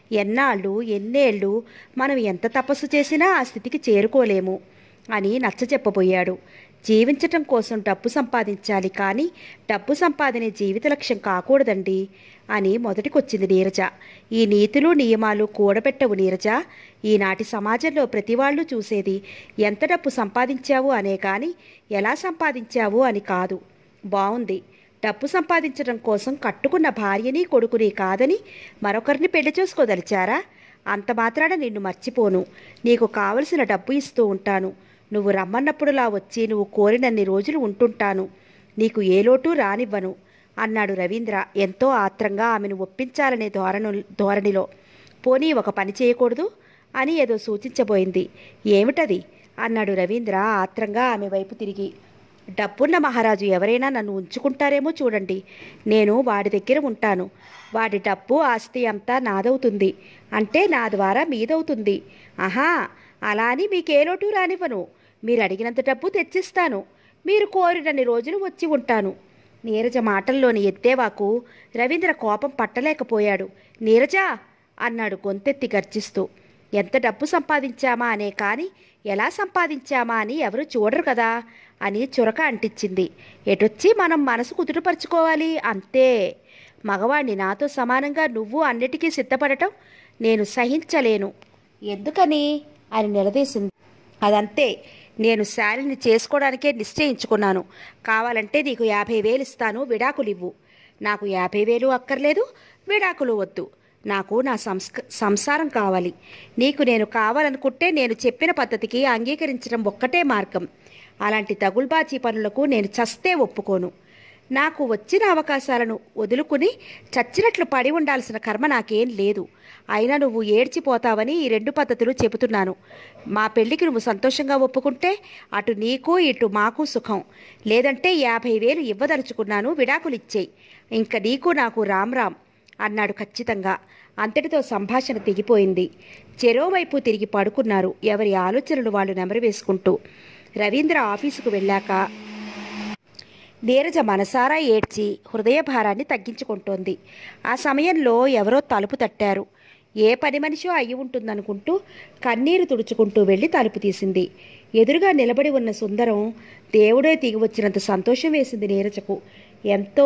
ఎన్నేళ్ళు మనం ఎంత తపస్సు చేసినా ఆ స్థితికి చేరుకోలేము అని నచ్చచెప్పబోయాడు. జీవించటం కోసం డబ్బు సంపాదించాలి, కానీ డబ్బు సంపాదనే జీవిత లక్ష్యం కాకూడదండి అని మొదటికొచ్చింది నీరజ. ఈ నీతులు నియమాలు కూడబెట్టవు నీరజ. ఈనాటి సమాజంలో ప్రతి వాళ్ళు చూసేది ఎంత డబ్బు సంపాదించావు అనే కానీ ఎలా సంపాదించావు అని కాదు. బావుంది. డబ్బు సంపాదించడం కోసం కట్టుకున్న భార్యని కొడుకుని కాదని మరొకరిని పెళ్లి చేసుకోదలిచారా? అంత మాత్రాన నిన్ను మర్చిపోను. నీకు కావలసిన డబ్బు ఇస్తూ ఉంటాను. నువ్వు రమ్మన్నప్పుడులా వచ్చి నువ్వు కోరినన్ని రోజులు ఉంటుంటాను. నీకు ఏ లోటు రానివ్వను అన్నాడు రవీంద్ర ఎంతో ఆత్రంగా ఆమెను ఒప్పించాలనే ధోరణిలో. పోనీ ఒక పని చేయకూడదు అని ఏదో సూచించబోయింది. ఏమిటది అన్నాడు రవీంద్ర ఆత్రంగా ఆమె వైపు తిరిగి. డబ్బున్న మహారాజు ఎవరైనా నన్ను ఉంచుకుంటారేమో చూడండి. నేను వాడి దగ్గర ఉంటాను. వాడి డబ్బు ఆస్తి అంతా నాదవుతుంది. అంటే నా ద్వారా మీదవుతుంది. ఆహా, అలా అని మీకే లోటు రానివ్వను. మీరు అడిగినంత డబ్బు తెచ్చిస్తాను. మీరు కోరినన్ని రోజులు వచ్చి ఉంటాను. నీరజ మాటల్లోని ఎత్తేవాకు రవీంద్ర కోపం పట్టలేకపోయాడు. నీరజా అన్నాడు గొంతెత్తి గర్జిస్తూ. ఎంత డబ్బు సంపాదించామా అనే కానీ ఎలా సంపాదించామా అని ఎవరు చూడరు కదా అని చురక అంటించింది. ఎటొచ్చి మనం మనసు కుదుటపరుచుకోవాలి అంతే. మగవాణ్ణి నాతో సమానంగా నువ్వు అన్నిటికీ సిద్ధపడటం నేను సహించలేను. ఎందుకని అని నిలదీసింది. అదంతే. నేను శారీని చేసుకోవడానికే నిశ్చయించుకున్నాను. కావాలంటే నీకు 50,000 ఇస్తాను. విడాకులివ్వు. నాకు 50,000 అక్కర్లేదు, విడాకులు వద్దు. నాకు నా సంసారం కావాలి. నీకు నేను కావాలనుకుంటే నేను చెప్పిన పద్ధతికి అంగీకరించడం ఒక్కటే మార్గం. అలాంటి తగుల్బాజీ పనులకు నేను చస్తే ఒప్పుకోను. నాకు వచ్చిన అవకాశాలను వదులుకుని చచ్చినట్లు పడి ఉండాల్సిన కర్మ నాకేం లేదు. అయినా నువ్వు ఏడ్చిపోతావని ఈ 2 పద్ధతులు చెబుతున్నాను. మా పెళ్లికి నువ్వు సంతోషంగా ఒప్పుకుంటే అటు నీకు ఇటు మాకు సుఖం. లేదంటే 50,000 ఇవ్వదలుచుకున్నాను. విడాకులు ఇచ్చేయి. ఇంక నీకు నాకు రామ్ రామ్ అన్నాడు ఖచ్చితంగా. అంతటితో సంభాషణ తెగిపోయింది. చెరోవైపు తిరిగి పడుకున్నారు, ఎవరి ఆలోచనలు వాళ్ళు నెమరవేసుకుంటూ. రవీంద్ర ఆఫీసుకు వెళ్ళాక నీరజ మనసారా ఏడ్చి హృదయభారాన్ని తగ్గించుకుంటోంది. ఆ సమయంలో ఎవరో తలుపు తట్టారు. ఏ పని మనిషో అయి ఉంటుందనుకుంటూ కన్నీరు తుడుచుకుంటూ వెళ్ళి తలుపు తీసింది. ఎదురుగా నిలబడి ఉన్న సుందరం దేవుడే దిగి వచ్చినంత సంతోషం వేసింది నీరజకు. ఎంతో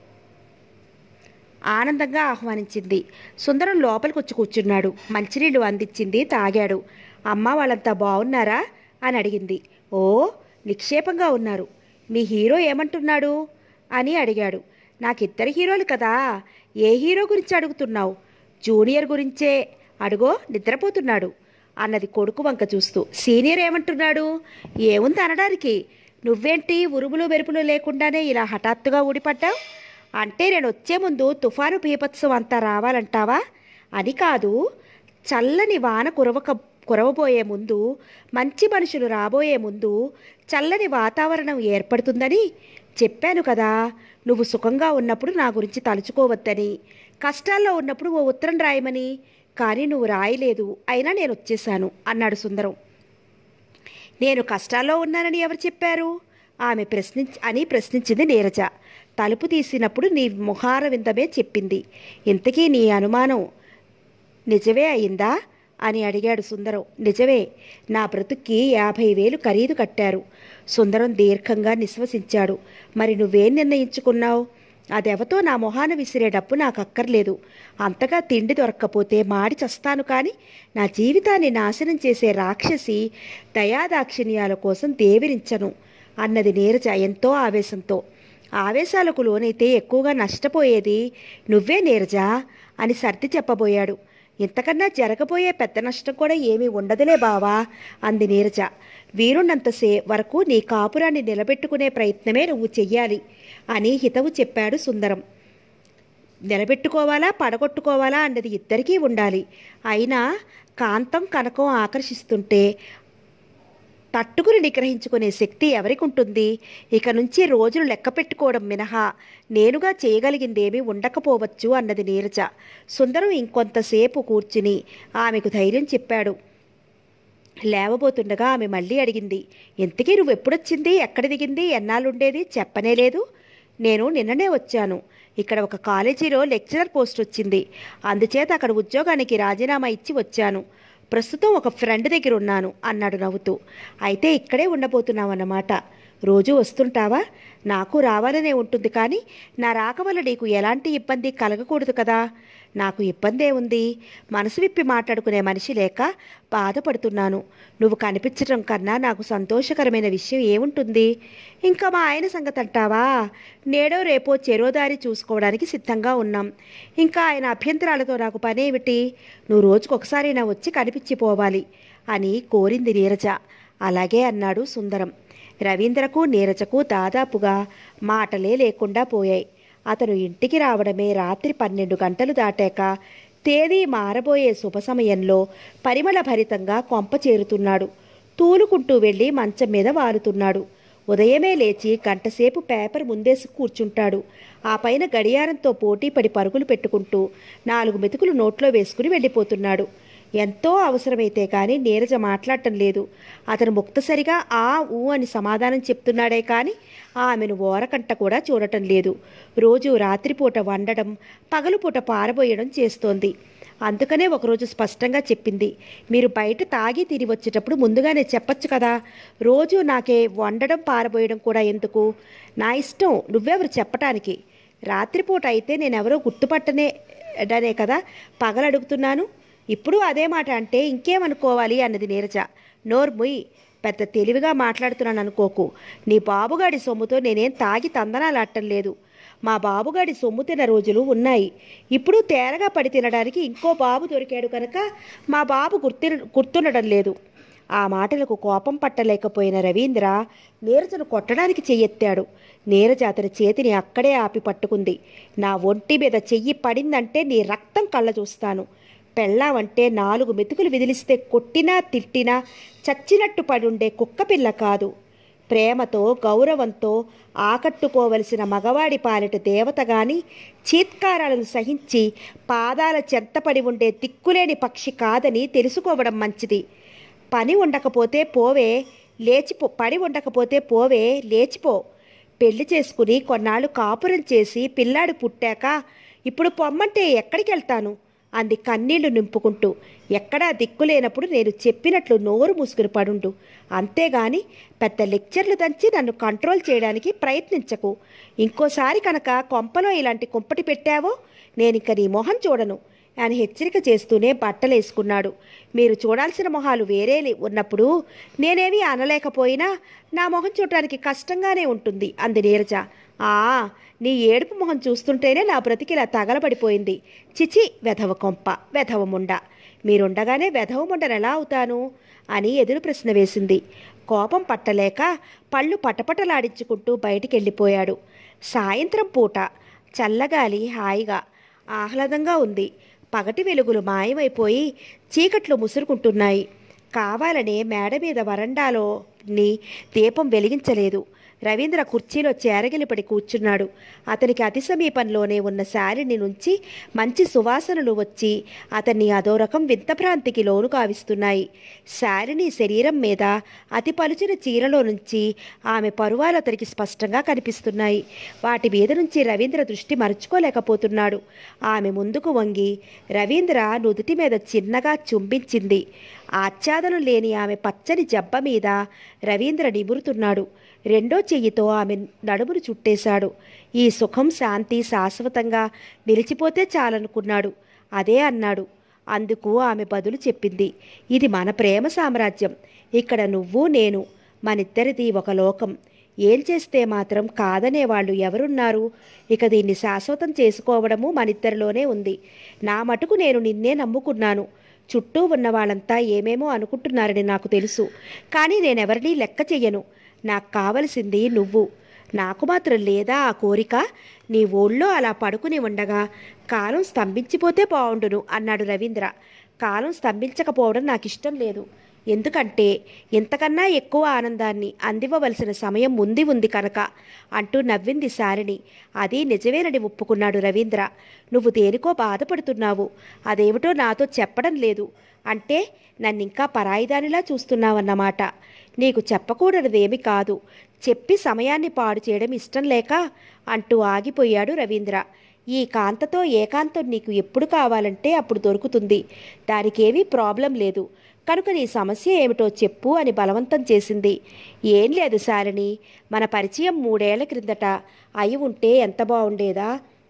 ఆనందంగా ఆహ్వానించింది. సుందరం లోపలికి వచ్చి కూర్చున్నాడు. మంచినీళ్ళు అందించింది, తాగాడు. అమ్మ వాళ్ళంతా బాగున్నారా అని అడిగింది. ఓ, నిక్షేపంగా ఉన్నారు. మీ హీరో ఏమంటున్నాడు అని అడిగాడు. నాకిద్దరు హీరోలు కదా. ఏ హీరో గురించి అడుగుతున్నావు? జూనియర్ గురించే. అడుగో నిద్రపోతున్నాడు అన్నది కొడుకు వంక చూస్తూ. సీనియర్ ఏమంటున్నాడు? ఏముంది అనడానికి. నువ్వేంటి ఉరుములు మెరుపులు లేకుండానే ఇలా హఠాత్తుగా ఊడిపడ్డావు? అంటే నేను వచ్చే ముందు తుఫాను బీభత్సం అంతా రావాలంటావా? అని కాదు, చల్లని వాన కురవబోయే ముందు, మంచి మనుషులు రాబోయే ముందు చల్లని వాతావరణం ఏర్పడుతుందని చెప్పాను కదా. నువ్వు సుఖంగా ఉన్నప్పుడు నా గురించి తలుచుకోవద్దని, కష్టాల్లో ఉన్నప్పుడు ఓ ఉత్తరం రాయమని. కానీ నువ్వు రాయలేదు. అయినా నేను వచ్చేశాను అన్నాడు సుందరం. నేను కష్టాల్లో ఉన్నానని ఎవరు చెప్పారు ఆమె ప్రశ్నించింది నీరజ. తలుపు తీసినప్పుడు నీ ముఖార విందమే చెప్పింది. ఇంతకీ నీ అనుమానం నిజమే అయిందా అని అడిగాడు సుందరం. నిజమే. నా బ్రతుక్కి 50,000 ఖరీదు కట్టారు. సుందరం దీర్ఘంగా నిశ్వసించాడు. మరి నువ్వేం నిర్ణయించుకున్నావు? అదెవతో నా మొహాన విసిరే డబ్బు నాకు అక్కర్లేదు. అంతగా తిండి దొరక్కపోతే మాడి చస్తాను, కానీ నా జీవితాన్ని నాశనం చేసే రాక్షసి దయాదాక్షిణ్యాల కోసం దేవిరించను అన్నది నీరజ ఎంతో ఆవేశంతో. ఆవేశాలకు లోనైతే ఎక్కువగా నష్టపోయేది నువ్వే నీరజ అని సర్ది చెప్పబోయాడు. ఇంతకన్నా జరగబోయే పెద్ద నష్టం కూడా ఏమీ ఉండదులే బావా అంది నీరజ. వీరున్నంతసే వరకు నీ కాపురాన్ని నిలబెట్టుకునే ప్రయత్నమే నువ్వు చెయ్యాలి అని హితవు చెప్పాడు సుందరం. నిలబెట్టుకోవాలా పడగొట్టుకోవాలా అన్నది ఇద్దరికీ ఉండాలి. అయినా కాంతం కనకం ఆకర్షిస్తుంటే తట్టుకుని నిగ్రహించుకునే శక్తి ఎవరికి ఉంటుంది? ఇక నుంచి రోజులు లెక్క పెట్టుకోవడం మినహా నేనుగా చేయగలిగిందేమీ ఉండకపోవచ్చు అన్నది నీరజ. సుందరం ఇంకొంతసేపు కూర్చుని ఆమెకు ధైర్యం చెప్పాడు. లేవబోతుండగా ఆమె మళ్ళీ అడిగింది, ఇంతకీ నువ్వు ఎప్పుడొచ్చింది, ఎక్కడ దిగింది, ఎన్నాళ్ళుండేది? చెప్పనే లేదు. నేను నిన్ననే వచ్చాను. ఇక్కడ ఒక కాలేజీలో లెక్చరర్ పోస్ట్ వచ్చింది. అందుచేత అక్కడ ఉద్యోగానికి రాజీనామా ఇచ్చి వచ్చాను. ప్రస్తుతం ఒక ఫ్రెండ్ దగ్గర ఉన్నాను అన్నాడు నవ్వుతూ. అయితే ఇక్కడే ఉండబోతున్నావన్నమాట. రోజూ వస్తుంటావా? నాకు రావాలనే ఉంటుంది, కానీ నా రాక వల్ల నీకు ఎలాంటి ఇబ్బంది కలగకూడదు కదా. నాకు ఇబ్బందే ఉంది. మనసు విప్పి మాట్లాడుకునే మనిషి లేక బాధపడుతున్నాను. నువ్వు కనిపించడం కన్నా నాకు సంతోషకరమైన విషయం ఏముంటుంది? ఇంకా మా ఆయన సంగతి అంటావా? నేడో రేపో చెరోదారి చూసుకోవడానికి సిద్ధంగా ఉన్నాం. ఇంకా ఆయన అభ్యంతరాలతో నాకు పనేమిటి? నువ్వు రోజుకొకసారైనా వచ్చి కనిపించిపోవాలి అని కోరింది నీరజ. అలాగే అన్నాడు సుందరం. రవీంద్రకు నీరజకు దాదాపుగా మాటలే లేకుండా పోయాయి. అతను ఇంటికి రావడమే రాత్రి 12 గంటలు దాటాక తేదీ మారబోయే శుభ సమయంలో పరిమళ భరితంగా కొంప చేరుతున్నాడు. తూలుకుంటూ వెళ్ళి మంచం మీద వాలుతున్నాడు. ఉదయమే లేచి గంటసేపు పేపర్ ముందేసి కూర్చుంటాడు. ఆ పైన గడియారంతో పోటీపడి పరుగులు పెట్టుకుంటూ 4 మెతుకులు నోట్లో వేసుకుని వెళ్ళిపోతున్నాడు. ఎంతో అవసరమైతే కానీ నీరజ మాట్లాడటం లేదు. అతను ముక్తసరిగా ఆ ఊ అని సమాధానం చెప్తున్నాడే కానీ ఆమెను ఓరకంట కూడా చూడటం లేదు. రోజు రాత్రిపూట వండడం, పగలుపూట పారబోయడం చేస్తోంది. అందుకనే ఒకరోజు స్పష్టంగా చెప్పింది, మీరు బయట తాగి తిరిగి వచ్చేటప్పుడు ముందుగానే చెప్పచ్చు కదా. రోజు నాకే వండడం పారబోయడం కూడా ఎందుకు? నా ఇష్టం, నువ్వెవరు చెప్పటానికి? రాత్రిపూట అయితే నేనెవరో గుర్తుపట్టనేడనే కదా పగలడుగుతున్నాను. ఇప్పుడు అదే మాట అంటే ఇంకేమనుకోవాలి అన్నది నీరజ. నోర్ముయ్, పెద్ద తెలివిగా మాట్లాడుతున్నాను అనుకోకు. నీ బాబుగాడి సొమ్ముతో నేనేం తాగి తందనాలాడటం లేదు. మా బాబుగాడి సొమ్ము తిన రోజులు ఉన్నాయి. ఇప్పుడు తేరగా పడి తినడానికి ఇంకో బాబు దొరికాడు కనుక మా బాబు గుర్తుండడం లేదు. ఆ మాటలకు కోపం పట్టలేకపోయిన రవీంద్ర నీరజను కొట్టడానికి చెయ్యెత్తాడు. నీరజ అతని చేతిని అక్కడే ఆపి పట్టుకుంది. నా ఒంటి మీద చెయ్యి పడిందంటే నీ రక్తం కళ్ళ చూస్తాను. పెళ్ళావంటే 4 మెతుకులు విదిలిస్తే కొట్టినా తిట్టినా చచ్చినట్టు పడుండే కుక్కపిల్ల కాదు. ప్రేమతో గౌరవంతో ఆకట్టుకోవలసిన మగవాడి పాలిట దేవత గాని చీత్కారాలను సహించి పాదాల చెంతపడి ఉండే దిక్కులేని పక్షి కాదని తెలుసుకోవడం మంచిది. పని ఉండకపోతే పోవే లేచిపో, పని ఉండకపోతే పోవే లేచిపో. పెళ్లి చేసుకుని కొన్నాళ్ళు కాపురం చేసి పిల్లాడు పుట్టాక ఇప్పుడు పొమ్మంటే ఎక్కడికి వెళ్తాను అంది కన్నీళ్లు నింపుకుంటూ. ఎక్కడా దిక్కులేనప్పుడు నేను చెప్పినట్లు నోరు మూసుకుని పడుండు. అంతేగాని పెద్ద లెక్చర్లు దంచి నన్ను కంట్రోల్ చేయడానికి ప్రయత్నించకు. ఇంకోసారి కనుక కొంపలో ఇలాంటి కుంపటి పెట్టావో నేనింక నీ మొహం చూడను అని హెచ్చరిక చేస్తూనే బట్టలేసుకున్నాడు. మీరు చూడాల్సిన మొహాలు వేరే ఉన్నప్పుడు నేనేమీ అనలేకపోయినా నా మొహం చూడటానికి కష్టంగానే ఉంటుంది అంది నీరజ. నీ ఏడుపు మొహం చూస్తుంటేనే నా బ్రతికిలా తగలబడిపోయింది. చిచి, వెధవ కొంప, వెధవ ముండ. మీరుండగానే వెధవ ముండను ఎలా అవుతాను అని ఎదురు ప్రశ్న వేసింది. కోపం పట్టలేక పళ్ళు పటపటలాడించుకుంటూ బయటికెళ్ళిపోయాడు. సాయంత్రం పూట చల్లగాలి హాయిగా ఆహ్లాదంగా ఉంది. పగటి వెలుగులు మాయమైపోయి చీకట్లు ముసురుకుంటున్నాయి. కావాలనే మేడ మీద వరండాలోని దీపం వెలిగించలేదు. రవీంద్ర కుర్చీలో చేరగిలిపడి కూర్చున్నాడు. అతనికి అతి సమీపంలోనే ఉన్న శాలిని నుంచి మంచి సువాసనలు వచ్చి అతన్ని అదో రకం వింతభ్రాంతికి లోను కావిస్తున్నాయి. శాలిని శరీరం మీద అతి పలుచిన చీరలో నుంచి ఆమె పరువాలు అతనికి స్పష్టంగా కనిపిస్తున్నాయి. వాటి మీద నుంచి రవీంద్ర దృష్టి మరచుకోలేకపోతున్నాడు. ఆమె ముందుకు వంగి రవీంద్ర నుదుటి మీద చిన్నగా చుంబించింది. ఆచ్ఛాదనం లేని ఆమె పచ్చని జబ్బ మీద రవీంద్ర నిమురుతున్నాడు. రెండో చెయ్యితో ఆమె నడుమును చుట్టేశాడు. ఈ సుఖం శాంతి శాశ్వతంగా నిలిచిపోతే చాలనుకున్నాడు. అదే అన్నాడు. అందుకు ఆమె బదులు చెప్పింది, ఇది మన ప్రేమ సామ్రాజ్యం. ఇక్కడ నువ్వు నేను, మనిద్దరిది ఒక లోకం. ఏం చేస్తే మాత్రం కాదనేవాళ్ళు ఎవరున్నారు? ఇక దీన్ని శాశ్వతం చేసుకోవడము మనిద్దరిలోనే ఉంది. నా మటుకు నేను నిన్నే నమ్ముకున్నాను. చుట్టూ ఉన్న వాళ్ళంతా ఏమేమో అనుకుంటున్నారని నాకు తెలుసు. కానీ నేనెవరినీ లెక్క చెయ్యను. నాకు కావలసింది నువ్వు. నాకు మాత్రం లేదా ఆ కోరిక? నీ ఓళ్ళో అలా పడుకుని ఉండగా కాలం స్తంభించిపోతే బావుండును అన్నాడు రవీంద్ర. కాలం స్తంభించకపోవడం నాకు ఇష్టం లేదు. ఎందుకంటే ఇంతకన్నా ఎక్కువ ఆనందాన్ని అందివ్వవలసిన సమయం ఉంది కనుక అంటూ నవ్వింది శాలిని. అది నిజమేనని ఒప్పుకున్నాడు రవీంద్ర. నువ్వు దేనికో బాధపడుతున్నావు. అదేమిటో నాతో చెప్పడం లేదు. అంటే నన్నింకా పరాయిదానిలా చూస్తున్నావన్నమాట. నీకు చెప్పకూడనిదేమి కాదు. చెప్పి సమయాన్ని పాడు చేయడం ఇష్టం లేక అంటూ ఆగిపోయాడు రవీంద్ర. ఈ కాంతతో ఏకాంతం నీకు ఎప్పుడు కావాలంటే అప్పుడు దొరుకుతుంది. దానికేమీ ప్రాబ్లం లేదు. కనుక నీ సమస్య ఏమిటో చెప్పు అని బలవంతం చేసింది. ఏం లేదు శాలిని, మన పరిచయం 3 ఏళ్ల క్రిందట అయి ఉంటే ఎంత బాగుండేదా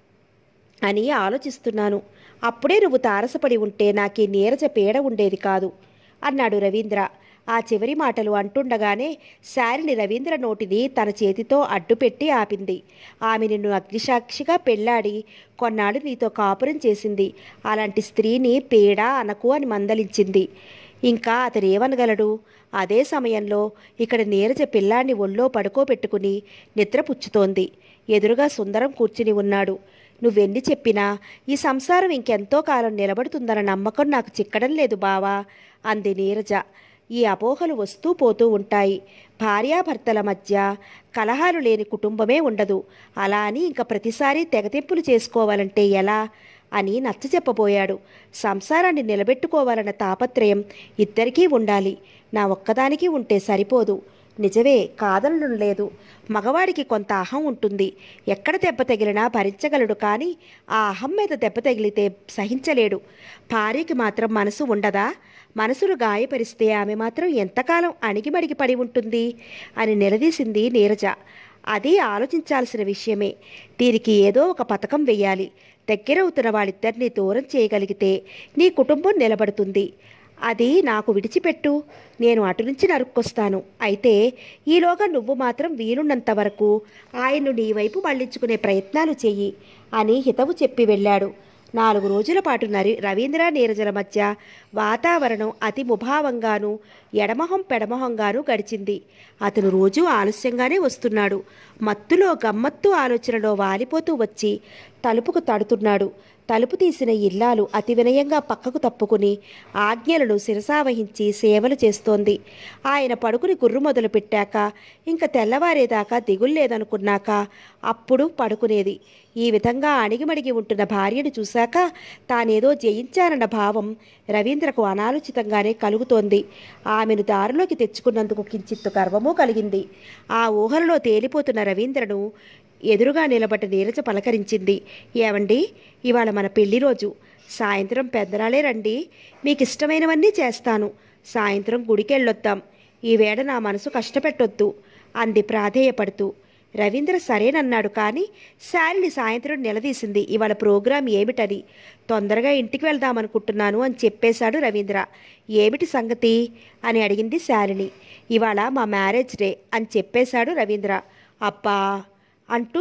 అని ఆలోచిస్తున్నాను. అప్పుడే నువ్వు తారసపడి ఉంటే నాకీ నీరజ పీడ ఉండేది కాదు అన్నాడు రవీంద్ర. ఆ చివరి మాటలు అంటుండగానే శాలిని రవీంద్ర నోటిని తన చేతితో అడ్డుపెట్టి ఆపింది. ఆమె నిన్ను అగ్నిసాక్షిగా పెళ్లాడి కొన్నాళ్ళు నీతో కాపురం చేసింది. అలాంటి స్త్రీని పీడ అనకు అని మందలించింది. ఇంకా అతనేమనగలడు? అదే సమయంలో ఇక్కడ నీరజ పిల్లాన్ని ఒళ్ళో పడుకోబెట్టుకుని నిద్రపుచ్చుతోంది. ఎదురుగా సుందరం కూర్చుని ఉన్నాడు. నువ్వెన్ని చెప్పినా ఈ సంసారం ఇంకెంతో కాలం నిలబడుతుందన్న నమ్మకం నాకు చిక్కడం లేదు బావా అంది నీరజ. ఈ అపోహలు వస్తూ పోతూ ఉంటాయి. భార్యాభర్తల మధ్య కలహాలు లేని కుటుంబమే ఉండదు. అలా అని ఇంక ప్రతిసారి తెగతింపులు చేసుకోవాలంటే ఎలా అని నచ్చ చెప్పబోయాడు. సంసారాన్ని నిలబెట్టుకోవాలన్న తాపత్రయం ఇద్దరికీ ఉండాలి. నా ఒక్కదానికి ఉంటే సరిపోదు. నిజమే, కాదనడం లేదు. మగవాడికి కొంత అహం ఉంటుంది. ఎక్కడ దెబ్బ తగిలినా భరించగలడు. కానీ ఆ అహం మీద దెబ్బ తగిలితే సహించలేడు. భార్యకి మాత్రం మనసు ఉండదా? మనసును గాయపరిస్తే ఆమె మాత్రం ఎంతకాలం అణిగిమడిగి పడి ఉంటుంది అని నిలదీసింది నీరజ. అది ఆలోచించాల్సిన విషయమే. దీనికి ఏదో ఒక పథకం వెయ్యాలి. దగ్గరవుతున్న వాళ్ళిద్దరినీ దూరం చేయగలిగితే నీ కుటుంబం నిలబడుతుంది. అది నాకు విడిచిపెట్టు, నేను అటు నుంచి నరుక్కొస్తాను. అయితే ఈలోగా నువ్వు మాత్రం వీలున్నంత వరకు ఆయన్ను నీ వైపు మళ్లించుకునే ప్రయత్నాలు చెయ్యి అని హితవు చెప్పి వెళ్ళాడు. 4 రోజుల పాటు రవీంద్ర నీరజల మధ్య వాతావరణం అతి ముభావంగానూ ఎడమొహం పెడమొహంగానూ గడిచింది. అతను రోజూ ఆలస్యంగానే వస్తున్నాడు. మత్తులో గమ్మత్తు ఆలోచనలో వాలిపోతూ వచ్చి తలుపుకు తడుతున్నాడు. తలుపు తీసిన ఇల్లాలు అతి వినయంగా పక్కకు తప్పుకుని ఆజ్ఞలను శిరసావహించి సేవలు చేస్తోంది. ఆయన పడుకుని గుర్రు మొదలు పెట్టాక ఇంక తెల్లవారేదాకా దిగుల్లేదనుకున్నాక అప్పుడు పడుకునేది. ఈ విధంగా అణిగిమడిగి ఉంటున్న భార్యను చూశాక తానేదో జయించానన్న భావం రవీంద్రకు అనాలోచితంగానే కలుగుతోంది. ఆమెను దారిలోకి తెచ్చుకున్నందుకు కించిత్తు గర్వమూ కలిగింది. ఆ ఊహలలో తేలిపోతున్న రవీంద్రను ఎదురుగా నిలబడి నీరజ పలకరించింది. ఏవండి, ఇవాళ మన పెళ్లి రోజు. సాయంత్రం పెద్దరాలే రండి. మీకు ఇష్టమైనవన్నీ చేస్తాను. సాయంత్రం గుడికెళ్ళొద్దాం. ఈవేళ నా మనసు కష్టపెట్టొద్దు అంది ప్రాధేయపడుతూ. రవీంద్ర సరేనన్నాడు. కానీ శాలిని సాయంత్రం నిలదీసింది. ఇవాళ ప్రోగ్రాం ఏమిటని. తొందరగా ఇంటికి వెళ్దామనుకుంటున్నాను అని చెప్పేశాడు రవీంద్ర. ఏమిటి సంగతి అని అడిగింది శాలిని. ఇవాళ మా మ్యారేజ్ డే అని చెప్పేశాడు రవీంద్ర. అబ్బా అంటూ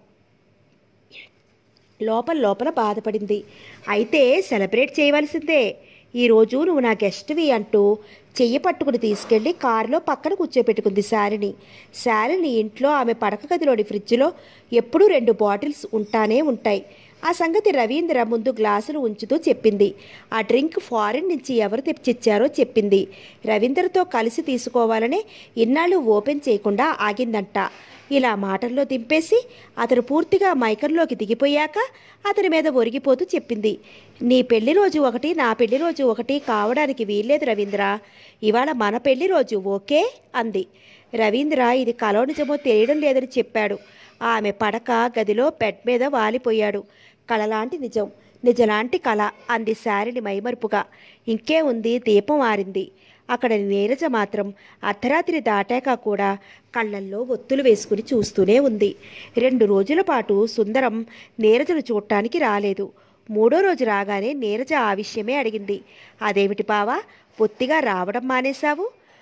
లోపల బాధపడింది. అయితే సెలబ్రేట్ చేయవలసిందే. ఈరోజు నువ్వు నా గెస్ట్వి అంటూ చెయ్యి పట్టుకుని తీసుకెళ్లి కారులో పక్కన కూర్చోపెట్టుకుంది శాలిని ఇంట్లో ఆమె పడక గదిలోని ఫ్రిడ్జ్లో ఎప్పుడూ 2 బాటిల్స్ ఉంటానే ఉంటాయి. ఆ సంగతి రవీంద్ర ముందు గ్లాసులు ఉంచుతూ చెప్పింది. ఆ డ్రింక్ ఫారిన్ నుంచి ఎవరు తెచ్చిచ్చారో చెప్పింది. రవీంద్రతో కలిసి తీసుకోవాలనే ఇన్నాళ్ళు ఓపెన్ చేయకుండా ఆగిందంట. ఇలా మాటల్లో దింపేసి అతను పూర్తిగా మైకంలోకి దిగిపోయాక అతని మీద ఒరిగిపోతూ చెప్పింది. నీ పెళ్లి రోజు ఒకటి, నా పెళ్లి రోజు ఒకటి కావడానికి వీల్లేదు రవీంద్ర. ఇవాళ మన పెళ్లి రోజు, ఓకే అంది. రవీంద్ర ఇది కలో నిజమో తెలియడం లేదని చెప్పాడు. ఆమె పడక గదిలో బెడ్ మీద వాలిపోయాడు. కలలాంటి నిజం, నిజలాంటి కళ అంది శాలిని మైమరుపుగా. ఇంకే ఉంది, దీపం ఆరింది. అక్కడ నీరజ మాత్రం అర్ధరాత్రి దాటాక కూడా కళ్ళల్లో ఒత్తులు వేసుకుని చూస్తూనే ఉంది. 2 రోజుల పాటు సుందరం నీరజను చూడటానికి రాలేదు. 3వ రోజు రాగానే నీరజ ఆ విషయమే అడిగింది. అదేమిటి బావా, పొత్తిగా రావడం మానేశావు?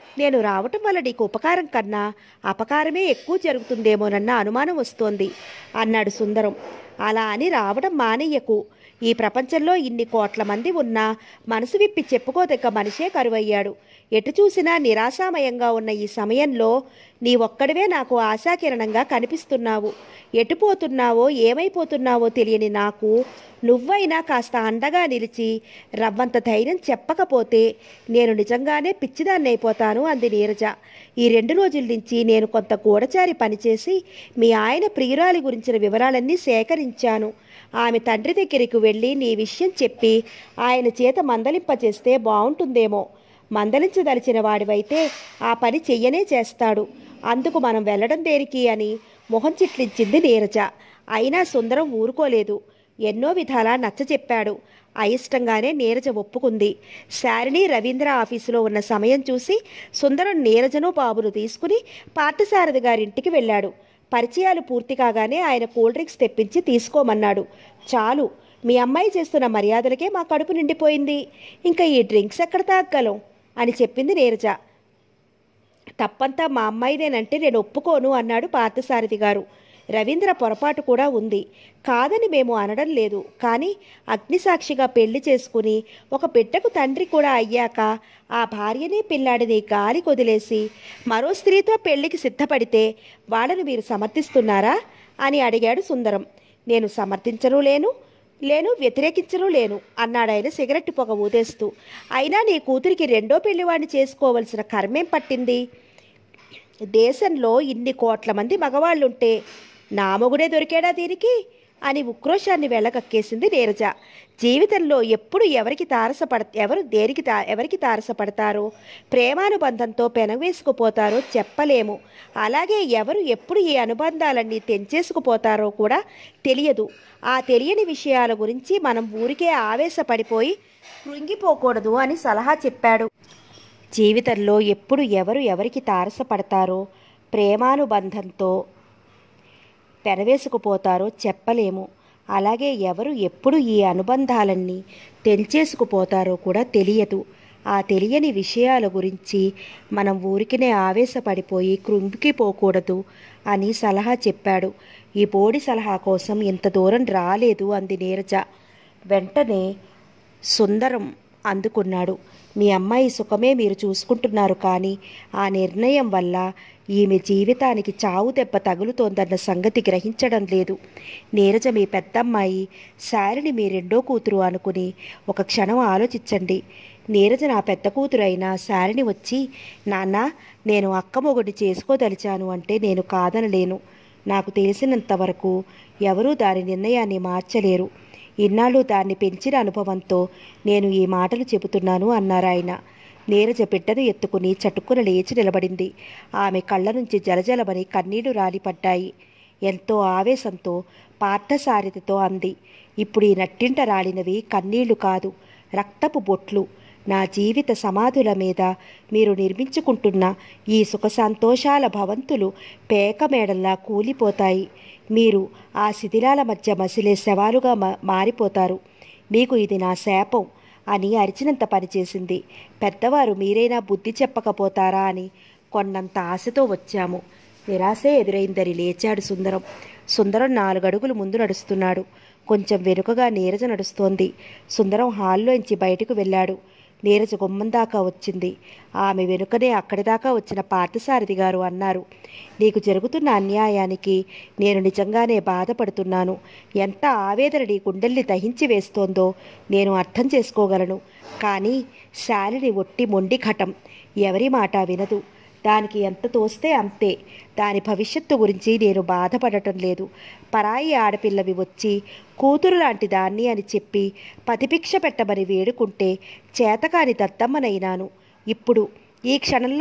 నేను రావటం వల్ల నీకు ఉపకారం కన్నా అపకారమే ఎక్కువ జరుగుతుందేమోనన్న అనుమానం వస్తోంది అన్నాడు సుందరం. అలా అని రావడం మానేయకు. ఈ ప్రపంచంలో ఇన్ని కోట్ల మంది ఉన్నా మనసు విప్పి చెప్పుకోదగ్గ మనిషే కరువయ్యాడు. ఎటు చూసినా నిరాశామయంగా ఉన్న ఈ సమయంలో నీ ఒక్కడివే నాకు ఆశాకిరణంగా కనిపిస్తున్నావు. ఎటు పోతున్నావో ఏమైపోతున్నావో తెలియని నాకు నువ్వైనా కాస్త అండగా నిలిచి రవ్వంత ధైర్యం చెప్పకపోతే నేను నిజంగానే పిచ్చిదాన్ని అయిపోతాను అంది నీరజ. ఈ 2 రోజుల నుంచి నేను కొంత గూఢచారి పనిచేసి మీ ఆయన ప్రియురాలి గురించిన వివరాలన్నీ సేకరించాను. ఆమె తండ్రి దగ్గరికి వెళ్ళి నీ విషయం చెప్పి ఆయన చేత మందలింపచేస్తే బాగుంటుందేమో. మందలించదలిచిన వాడివైతే ఆ పని చెయ్యనే చేస్తాడు. అందుకు మనం వెళ్ళడం దేనికి అని మొహం చిట్లించింది నీరజ. అయినా సుందరం ఊరుకోలేదు. ఎన్నో విధాలా నచ్చచెప్పాడు. అయిష్టంగానే నీరజ ఒప్పుకుంది. శారిణి రవీంద్ర ఆఫీసులో ఉన్న సమయం చూసి సుందరం నీరజను బాబును తీసుకుని పార్థసారథి గారింటికి వెళ్ళాడు. పరిచయాలు పూర్తి కాగానే ఆయన కూల్ డ్రింక్స్ తెప్పించి తీసుకోమన్నాడు. చాలు, మీ అమ్మాయి చేస్తున్న మర్యాదలకే మా కడుపు నిండిపోయింది. ఇంకా ఈ డ్రింక్స్ ఎక్కడ తాగలం అని చెప్పింది నీరజ. తప్పంతా మా అమ్మాయిదేనంటే నేను ఒప్పుకోను అన్నాడు పార్థసారథి గారు. రవీంద్ర పొరపాటు కూడా ఉంది. కాదని మేము అనడం లేదు. కానీ అగ్నిసాక్షిగా పెళ్లి చేసుకుని ఒక బిడ్డకు తండ్రి కూడా అయ్యాక ఆ భార్యని పిల్లాడిని గాలి కొదిలేసి మరో స్త్రీతో పెళ్లికి సిద్ధపడితే వాళ్ళను మీరు సమర్థిస్తున్నారా అని అడిగాడు సుందరం. నేను సమర్థించను లేను వ్యతిరేకించను లేను అన్నాడాయన సిగరెట్ పొగ ఊదేస్తూ. అయినా నీ కూతురికి 2వ పెళ్లివాడిని చేసుకోవలసిన కర్మేం పట్టింది? దేశంలో ఇన్ని కోట్ల మంది మగవాళ్ళుంటే నా మొగుడే దొరికాడా దీనికి అని ఉక్రోషాన్ని వెళ్ళకక్కేసింది నీరజ. జీవితంలో ఎప్పుడు ఎవరికి తారసపడతారో, ప్రేమానుబంధంతో పెనవేసుకుపోతారో చెప్పలేము. అలాగే ఎవరు ఎప్పుడు ఈ అనుబంధాలన్నీ తెంచేసుకుపోతారో కూడా తెలియదు. ఆ తెలియని విషయాల గురించి మనం ఊరికే ఆవేశపడిపోయి కృంగిపోకూడదు అని సలహా చెప్పాడు. జీవితంలో ఎప్పుడు ఎవరికి తారసపడతారో, ప్రేమానుబంధంతో పెనవేసుకుపోతారో చెప్పలేము. అలాగే ఎవరు ఎప్పుడు ఈ అనుబంధాలన్నీ తెంచేసుకుపోతారో కూడా తెలియదు. ఆ తెలియని విషయాల గురించి మనం ఊరికినే ఆవేశపడిపోయి కృంగిపోకూడదు అని సలహా చెప్పాడు. ఈ బోడి సలహా కోసం ఇంత దూరం రాలేదు అంది నీరజ. వెంటనే సుందరం అందుకున్నాడు. మీ అమ్మాయి సుఖమే మీరు చూసుకుంటున్నారు, కానీ ఆ నిర్ణయం వల్ల ఈమె జీవితానికి చావు దెబ్బ తగులుతోందన్న సంగతి గ్రహించడం లేదు. నీరజ మీ పెద్దమ్మాయి, శారిణి మీ 2వ కూతురు అనుకుని ఒక క్షణం ఆలోచించండి. నీరజ నా పెద్ద కూతురు అయినా శారిణి వచ్చి నాన్న నేను అక్క మొగుడిని చేసుకోదలిచాను అంటే నేను కాదనలేను. నాకు తెలిసినంతవరకు ఎవరూ దాని నిర్ణయాన్ని మార్చలేరు. ఇన్నాళ్ళు దాన్ని పెంచిన అనుభవంతో నేను ఈ మాటలు చెబుతున్నాను అన్నారాయన. నీరజ బిడ్డను ఎత్తుకుని చటుక్కున లేచి నిలబడింది. ఆమె కళ్ళ నుంచి జలజలమని కన్నీళ్లు రాలిపడ్డాయి. ఎంతో ఆవేశంతో పార్థసారథితో అంది, ఇప్పుడు ఈ నట్టింట రాలినవి కన్నీళ్లు కాదు, రక్తపు బొట్లు. నా జీవిత సమాధుల మీద మీరు నిర్మించుకుంటున్న ఈ సుఖ సంతోషాల భవంతులు పేకమేడల్లా కూలిపోతాయి. మీరు ఆ శిథిలాల మధ్య మసిలే శవాలుగా మారిపోతారు. మీకు ఇది నా శాపం అని అరిచినంత పనిచేసింది. పెద్దవారు మీరైనా బుద్ధి చెప్పకపోతారా అని కొన్నంత ఆశతో వచ్చాము. నిరాశే ఎదురైందని లేచాడు సుందరం. సుందరం 4 అడుగులు ముందు నడుస్తున్నాడు. కొంచెం వెనుకగా నీరజ నడుస్తోంది. సుందరం హాల్లోంచి బయటకు వెళ్ళాడు. నీరజ గుమ్మం దాకా వచ్చింది. ఆమె వెనుకనే అక్కడి దాకా వచ్చిన పార్థసారథి గారు అన్నారు, నీకు జరుగుతున్న అన్యాయానికి నేను నిజంగానే బాధపడుతున్నాను. ఎంత ఆవేదన నీ గుండెల్ని దహించి వేస్తోందో నేను అర్థం చేసుకోగలను. కానీ శాలిని ఒట్టి మొండి ఘటం, ఎవరి మాట వినదు. దానికి ఎంత తోస్తే అంతే. దాని భవిష్యత్తు గురించి నేను బాధపడటం లేదు. పరాయి ఆడపిల్లవి వచ్చి కూతురు లాంటి దాన్ని అని చెప్పి పతిభిక్ష పెట్టమని వేడుకుంటే చేతకాని దద్దమ్మనైనాను. ఇప్పుడు ఈ క్షణంలో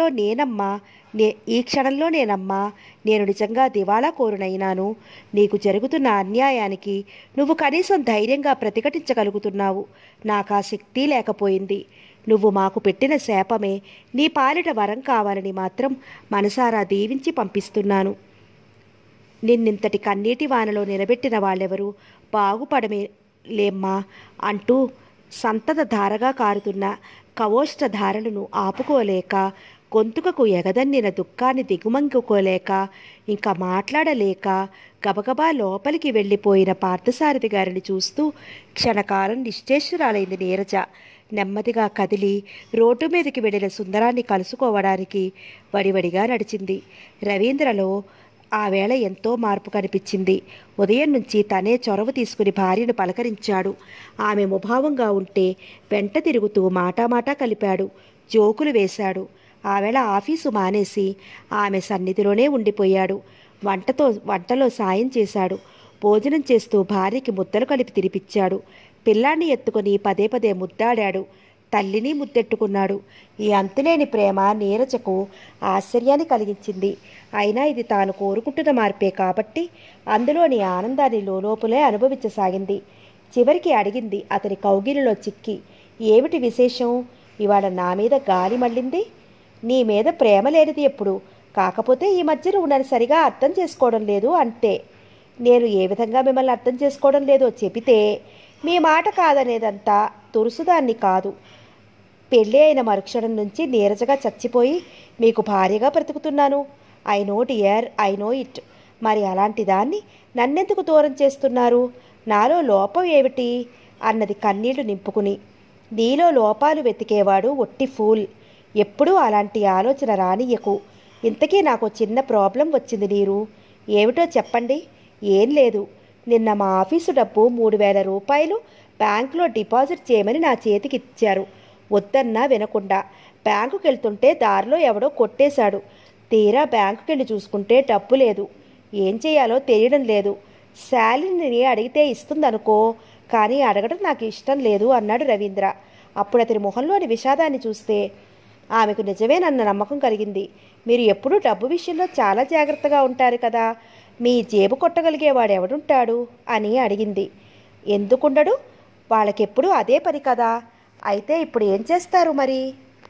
నేనమ్మా నేను నిజంగా దివాళా కోరునైనాను. నీకు జరుగుతున్న అన్యాయానికి నువ్వు కనీసం ధైర్యంగా ప్రతిఘటించగలుగుతున్నావు. నాకు ఆ శక్తి లేకపోయింది. నువ్వు మాకు పెట్టిన శాపమే నీ పాలిట వరం కావాలని మాత్రం మనసారా దీవించి పంపిస్తున్నాను. నిన్నింతటి కన్నీటి వానలో నిలబెట్టిన వాళ్ళెవరూ బాగుపడలేమ్మా అంటూ సంతత ధారగా కారుతున్న కవోష్ట ధారలను ఆపుకోలేక గొంతుకకు ఎగదన్నిన దుఃఖాన్ని దిగుమంగుకోలేక ఇంకా మాట్లాడలేక గబగబా లోపలికి వెళ్ళిపోయిన పార్థసారథి గారిని చూస్తూ క్షణకాలం నిశ్చేష్టురాలైంది నీరజ. నెమ్మదిగా కదిలి రోడ్డు మీదకి వెళ్ళిన సుందరాన్ని కలుసుకోవడానికి వడివడిగా నడిచింది. రవీంద్రలో ఆ వేళ ఎంతో మార్పు కనిపించింది. ఉదయం నుంచి తనే చొరవ తీసుకుని భార్యను పలకరించాడు. ఆమె ముభావంగా ఉంటే వెంట తిరుగుతూ మాటామాటా కలిపాడు, జోకులు వేశాడు. ఆవేళ ఆఫీసు మానేసి ఆమె సన్నిధిలోనే ఉండిపోయాడు. వంటలో సాయం చేశాడు. భోజనం చేస్తూ భార్యకి ముద్దలు కలిపి తినిపించాడు. పిల్లాన్ని ఎత్తుకుని పదే పదే ముద్దాడాడు. తల్లిని ముద్దెట్టుకున్నాడు. ఈ అంతులేని ప్రేమ నీరజకు ఆశ్చర్యాన్ని కలిగించింది. అయినా ఇది తాను కోరుకుంటున్న మార్పే కాబట్టి అందులోని ఆనందాన్ని లోపలే అనుభవించసాగింది. చివరికి అడిగింది అతని కౌగిలిలో చిక్కి, ఏమిటి విశేషం? ఇవాళ నా మీద గాలి మళ్ళింది. నీ మీద ప్రేమ లేనిది ఎప్పుడు, కాకపోతే ఈ మధ్య నువ్వు నన్ను సరిగా అర్థం చేసుకోవడం లేదు అంతే. నేను ఏ విధంగా మిమ్మల్ని అర్థం చేసుకోవడం లేదో చెబితే మీ మాట కాదనేదంతా తురుసుదాన్ని కాదు. పెళ్ళి అయిన మరుక్షణం నుంచి నీరజగా చచ్చిపోయి మీకు భార్యగా బ్రతుకుతున్నాను. I know dear, I know it. మరి అలాంటి దాన్ని నన్నెందుకు దూరం చేస్తున్నారు? నాలో లోపం ఏమిటి అన్నది కన్నీళ్లు నింపుకుని. నీలో లోపాలు వెతికేవాడు ఒట్టి ఫూల్. ఎప్పుడూ అలాంటి ఆలోచన రానియకు. ఇంతకీ నాకు చిన్న ప్రాబ్లం వచ్చింది నీరు. ఏమిటో చెప్పండి. ఏం లేదు, నిన్న మా ఆఫీసు డబ్బు 3,000 రూపాయలు బ్యాంకులో డిపాజిట్ చేయమని నా చేతికి ఇచ్చారు. వద్దన్నా వినకుండా బ్యాంకుకి వెళ్తుంటే దారిలో ఎవడో కొట్టేశాడు. తీరా బ్యాంకుకి వెళ్ళి చూసుకుంటే డబ్బు లేదు. ఏం చేయాలో తెలియడం లేదు. శాలిని అడిగితే ఇస్తుందనుకో, కానీ అడగడం నాకు ఇష్టం లేదు అన్నాడు రవీంద్ర. అప్పుడు అతని మొహంలోని విషాదాన్ని చూస్తే ఆమెకు నిజమేనన్న నమ్మకం కలిగింది. మీరు ఎప్పుడూ డబ్బు విషయంలో చాలా జాగ్రత్తగా ఉంటారు కదా, మీ జేబు కొట్టగలిగేవాడు ఎవడుంటాడు అని అడిగింది. ఎందుకుండడు? వాళ్ళకెప్పుడు అదే పని కదా. అయితే ఇప్పుడు ఏం చేస్తారు మరి?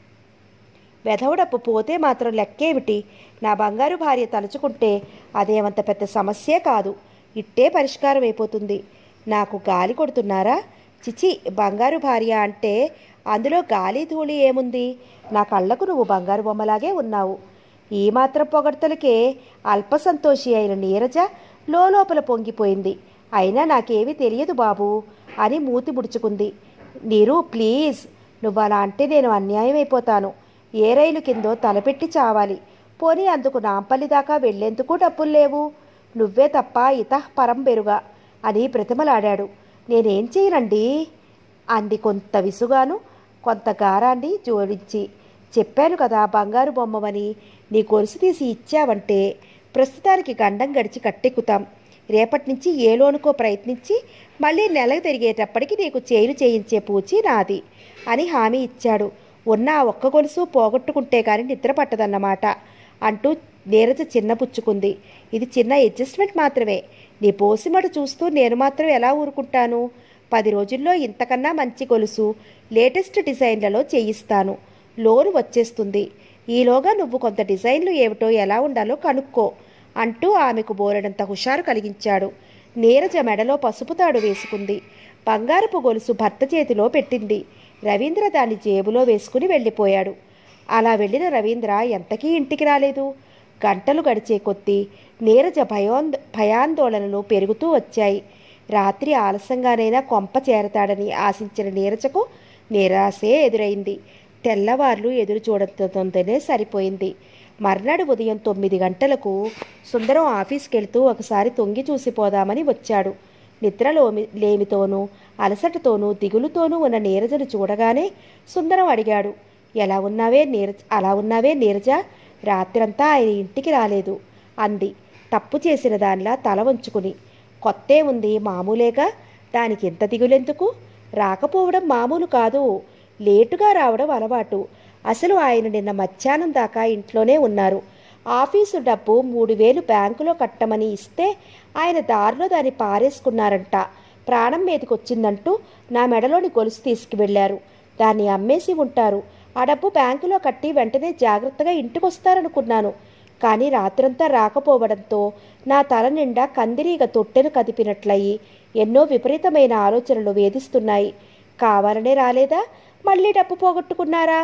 వెధవ డబ్బు పోతే మాత్రం లెక్కేమిటి? నా బంగారు భార్య తలుచుకుంటే అదేమంత పెద్ద సమస్యే కాదు. ఇట్టే పరిష్కారం అయిపోతుంది. నాకు గాలి కొడుతున్నారా? చిచి, బంగారు భార్య అంటే అందులో గాలి ధూళి ఏముంది? నా కళ్ళకు నువ్వు బంగారు బొమ్మలాగే ఉన్నావు. ఈ మాత్రం పొగడ్తలకే అల్పసంతోషి అయిన నీరజ లోపల పొంగిపోయింది. అయినా నాకేమీ తెలియదు బాబు అని మూతి ముడుచుకుంది. నీరు, ప్లీజ్, నువ్వు అలా అంటే నేను అన్యాయం అయిపోతాను. ఏ రైలు కిందో తలపెట్టి చావాలి. పోనీ అందుకు నాంపల్లి దాకా వెళ్లేందుకు డబ్బులు లేవు. నువ్వే తప్ప ఇతః పరం బెరుగా అని ప్రతిమలాడాడు. నేనేం చేయనండి అంది కొంత విసుగాను కొంత గారాన్ని జోడించి. చెప్పాను కదా బంగారు బొమ్మవని. నీ గొలుసు తీసి ఇచ్చావంటే ప్రస్తుతానికి గండం గడిచి కట్టెక్కుతాం. రేపటి నుంచి ఏ లోనుకో ప్రయత్నించి మళ్ళీ నెలకు తిరిగేటప్పటికి నీకు చేయిలు చేయించే పూచి నాది అని హామీ ఇచ్చాడు. ఉన్న ఆ ఒక్క గొలుసు పోగొట్టుకుంటే కానీ నిద్ర పట్టదన్నమాట అంటూ నీరజ చిన్నపుచ్చుకుంది. ఇది చిన్న అడ్జస్ట్మెంట్ మాత్రమే. నీ పోసిమడు చూస్తూ నేను మాత్రం ఎలా ఊరుకుంటాను? 10 రోజుల్లో ఇంతకన్నా మంచి గొలుసు లేటెస్ట్ డిజైన్లలో చేయిస్తాను. లోను వచ్చేస్తుంది. ఈలోగా నువ్వు కొంత డిజైన్లు ఏమిటో ఎలా ఉండాలో కనుక్కో అంటూ ఆమెకు బోలెడంత హుషారు కలిగించాడు. నీరజ మెడలో పసుపు తాడు వేసుకుంది. బంగారపు గొలుసు భర్త చేతిలో పెట్టింది. రవీంద్ర దాన్ని జేబులో వేసుకుని వెళ్ళిపోయాడు. అలా వెళ్ళిన రవీంద్ర ఎంతకీ ఇంటికి రాలేదు. గంటలు గడిచే కొద్దీ నీరజ భయాందోళనలు పెరుగుతూ వచ్చాయి. రాత్రి ఆలస్యంగానైనా కొంప చేరతాడని ఆశించిన నీరజకు నిరాశే ఎదురైంది. తెల్లవార్లు ఎదురు చూడటంతోనే సరిపోయింది. మర్నాడు ఉదయం 9 గంటలకు సుందరం ఆఫీస్కి వెళ్తూ ఒకసారి తొంగి చూసిపోదామని వచ్చాడు. నిద్రలేమితోనూ అలసటతోనూ దిగులుతోనూ ఉన్న నీరజను చూడగానే సుందరం అడిగాడు, అలా ఉన్నావే నీరజ? రాత్రంతా ఆయన ఇంటికి రాలేదు అంది తప్పు చేసిన దానిలా తల వంచుకుని. కొత్తే ఉంది, మామూలేగా, దానికి ఎంత దిగులెందుకు? రాకపోవడం మామూలు కాదు, లేటుగా రావడం అలవాటు. అసలు ఆయన నిన్న మధ్యాహ్నం దాకా ఇంట్లోనే ఉన్నారు. ఆఫీసు డబ్బు 3,000 బ్యాంకులో కట్టమని ఇస్తే ఆయన దారిలో దాన్ని పారేసుకున్నారంట. ప్రాణం మీదకొచ్చిందంటూ నా మెడలోని గొలుసు తీసుకువెళ్లారు. దాన్ని అమ్మేసి ఉంటారు. ఆ డబ్బు బ్యాంకులో కట్టి వెంటనే జాగ్రత్తగా ఇంటికొస్తారనుకున్నాను. కానీ రాత్రంతా రాకపోవడంతో నా తల నిండా కందిరీగ తొట్టెను కదిపినట్లయి ఎన్నో విపరీతమైన ఆలోచనలు వేధిస్తున్నాయి. కావాలనే రాలేదా? మళ్ళీ డబ్బు పోగొట్టుకున్నారా?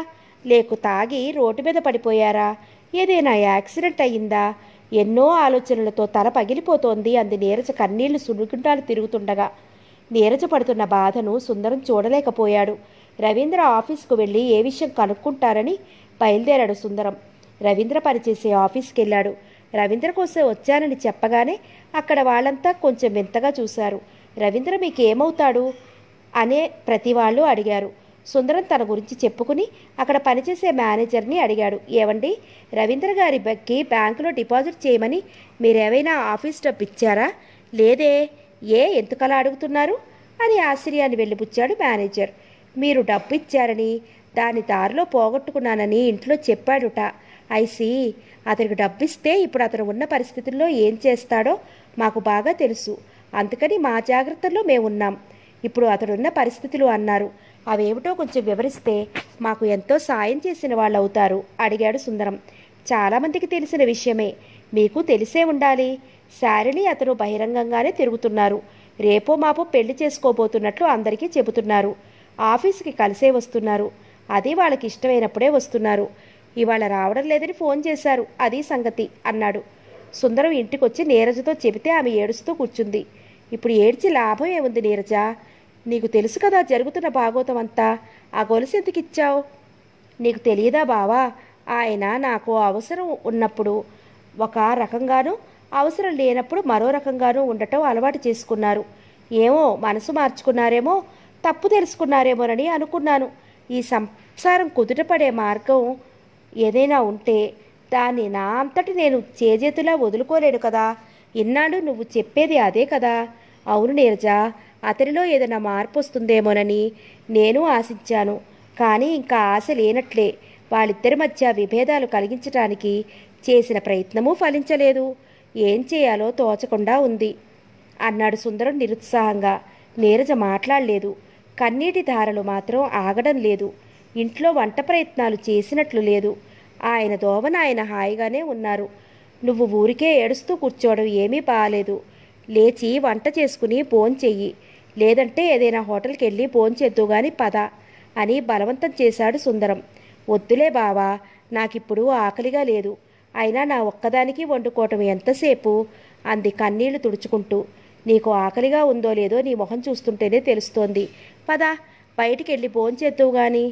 లేకు తాగి రోడ్డు మీద పడిపోయారా? ఏదైనా యాక్సిడెంట్ అయ్యిందా? ఎన్నో ఆలోచనలతో తల పగిలిపోతోంది అంది నీరజ కన్నీళ్లు సుడుగుండాలు తిరుగుతుండగా. నీరజ పడుతున్న బాధను సుందరం చూడలేకపోయాడు. రవీంద్ర ఆఫీస్కు వెళ్ళి ఏ విషయం కనుక్కుంటారని బయలుదేరాడు సుందరం. రవీంద్ర పనిచేసే ఆఫీస్కి వెళ్ళాడు. రవీంద్ర కోసం వచ్చానని చెప్పగానే అక్కడ వాళ్ళంతా కొంచెం వింతగా చూశారు. రవీంద్ర మీకేమవుతాడు అనే ప్రతి వాళ్ళు అడిగారు. సుందరం తన గురించి చెప్పుకుని అక్కడ పనిచేసే మేనేజర్ని అడిగాడు. ఏవండి, రవీంద్ర గారికి బ్యాంకులో డిపాజిట్ చేయమని మీరేమైనా ఆఫీస్ డబ్బు ఇచ్చారా? లేదే. ఎందుకలా అడుగుతున్నారు అని ఆశ్చర్యాన్ని వెళ్ళిపుచ్చాడు మేనేజర్. మీరు డబ్బు ఇచ్చారని దాని దారిలో పోగొట్టుకున్నానని ఇంట్లో చెప్పాడుట. ఐసి, అతనికి డబ్బిస్తే ఇప్పుడు అతను ఉన్న పరిస్థితుల్లో ఏం చేస్తాడో మాకు బాగా తెలుసు. అందుకని మా జాగ్రత్తల్లో మేమున్నాం. ఇప్పుడు అతడున్న పరిస్థితులు అన్నారు, అవేమిటో కొంచెం వివరిస్తే మాకు ఎంతో సాయం చేసిన వాళ్ళు అవుతారు అడిగాడు సుందరం. చాలామందికి తెలిసిన విషయమే, మీకు తెలిసే ఉండాలి. శారిని అతను బహిరంగంగానే తిరుగుతున్నారు. రేపో మాపో పెళ్లి చేసుకోబోతున్నట్లు అందరికీ చెబుతున్నారు. ఆఫీసుకి కలిసే వస్తున్నారు. అది వాళ్ళకి ఇష్టమైనప్పుడే వస్తున్నారు. ఇవాళ రావడం లేదని ఫోన్ చేశారు. అది సంగతి అన్నాడు. సుందరం ఇంటికొచ్చి నీరజతో చెబితే ఆమె ఏడుస్తూ కూర్చుంది. ఇప్పుడు ఏడ్చి లాభం ఏముంది నీరజ? నీకు తెలుసు కదా జరుగుతున్న భాగోతం అంతా. ఆ గొలుసు ఎందుకు ఇచ్చావు? నీకు తెలియదా బావా? ఆయన నాకు అవసరం ఉన్నప్పుడు ఒక రకంగానూ అవసరం లేనప్పుడు మరో రకంగానూ ఉండటం అలవాటు చేసుకున్నారు. ఏమో మనసు మార్చుకున్నారేమో, తప్పు తెలుసుకున్నారేమోనని అనుకున్నాను. ఈ సంసారం కుదుటపడే మార్గం ఏదైనా ఉంటే దాన్ని నా అంతటి నేను చేజేతులా వదులుకోలేను కదా. ఇన్నాళ్ళు నువ్వు చెప్పేది అదే కదా. అవును నీరజ, అతనిలో ఏదైనా మార్పు వస్తుందేమోనని నేను ఆశించాను. కానీ ఇంకా ఆశ లేనట్లే. వాళ్ళిద్దరి మధ్య విభేదాలు కలిగించటానికి చేసిన ప్రయత్నమూ ఫలించలేదు. ఏం చేయాలో తోచకుండా ఉంది అన్నాడు సుందరం నిరుత్సాహంగా. నీరజ మాట్లాడలేదు. కన్నీటి ధారలు మాత్రం ఆగడం లేదు. ఇంట్లో వంట ప్రయత్నాలు చేసినట్లు లేదు. ఆయన దోవన ఆయన హాయిగానే ఉన్నారు. నువ్వు ఊరికే ఏడుస్తూ కూర్చోవడం ఏమీ బాలేదు. లేచి వంట చేసుకుని భోంచెయ్యి, లేదంటే ఏదైనా హోటల్కి వెళ్ళి భోంచేద్దు గాని పద అని బలవంతం చేశాడు సుందరం. వద్దులే బావా, నాకిప్పుడు ఆకలిగా లేదు. అయినా నా ఒక్కదానికి వండుకోవటం ఎంతసేపు అంది కన్నీళ్లు తుడుచుకుంటూ. నీకు ఆకలిగా ఉందో లేదో నీ మొహం చూస్తుంటేనే తెలుస్తోంది. పద, బయటికి వెళ్ళి భోంచేద్దువు గాని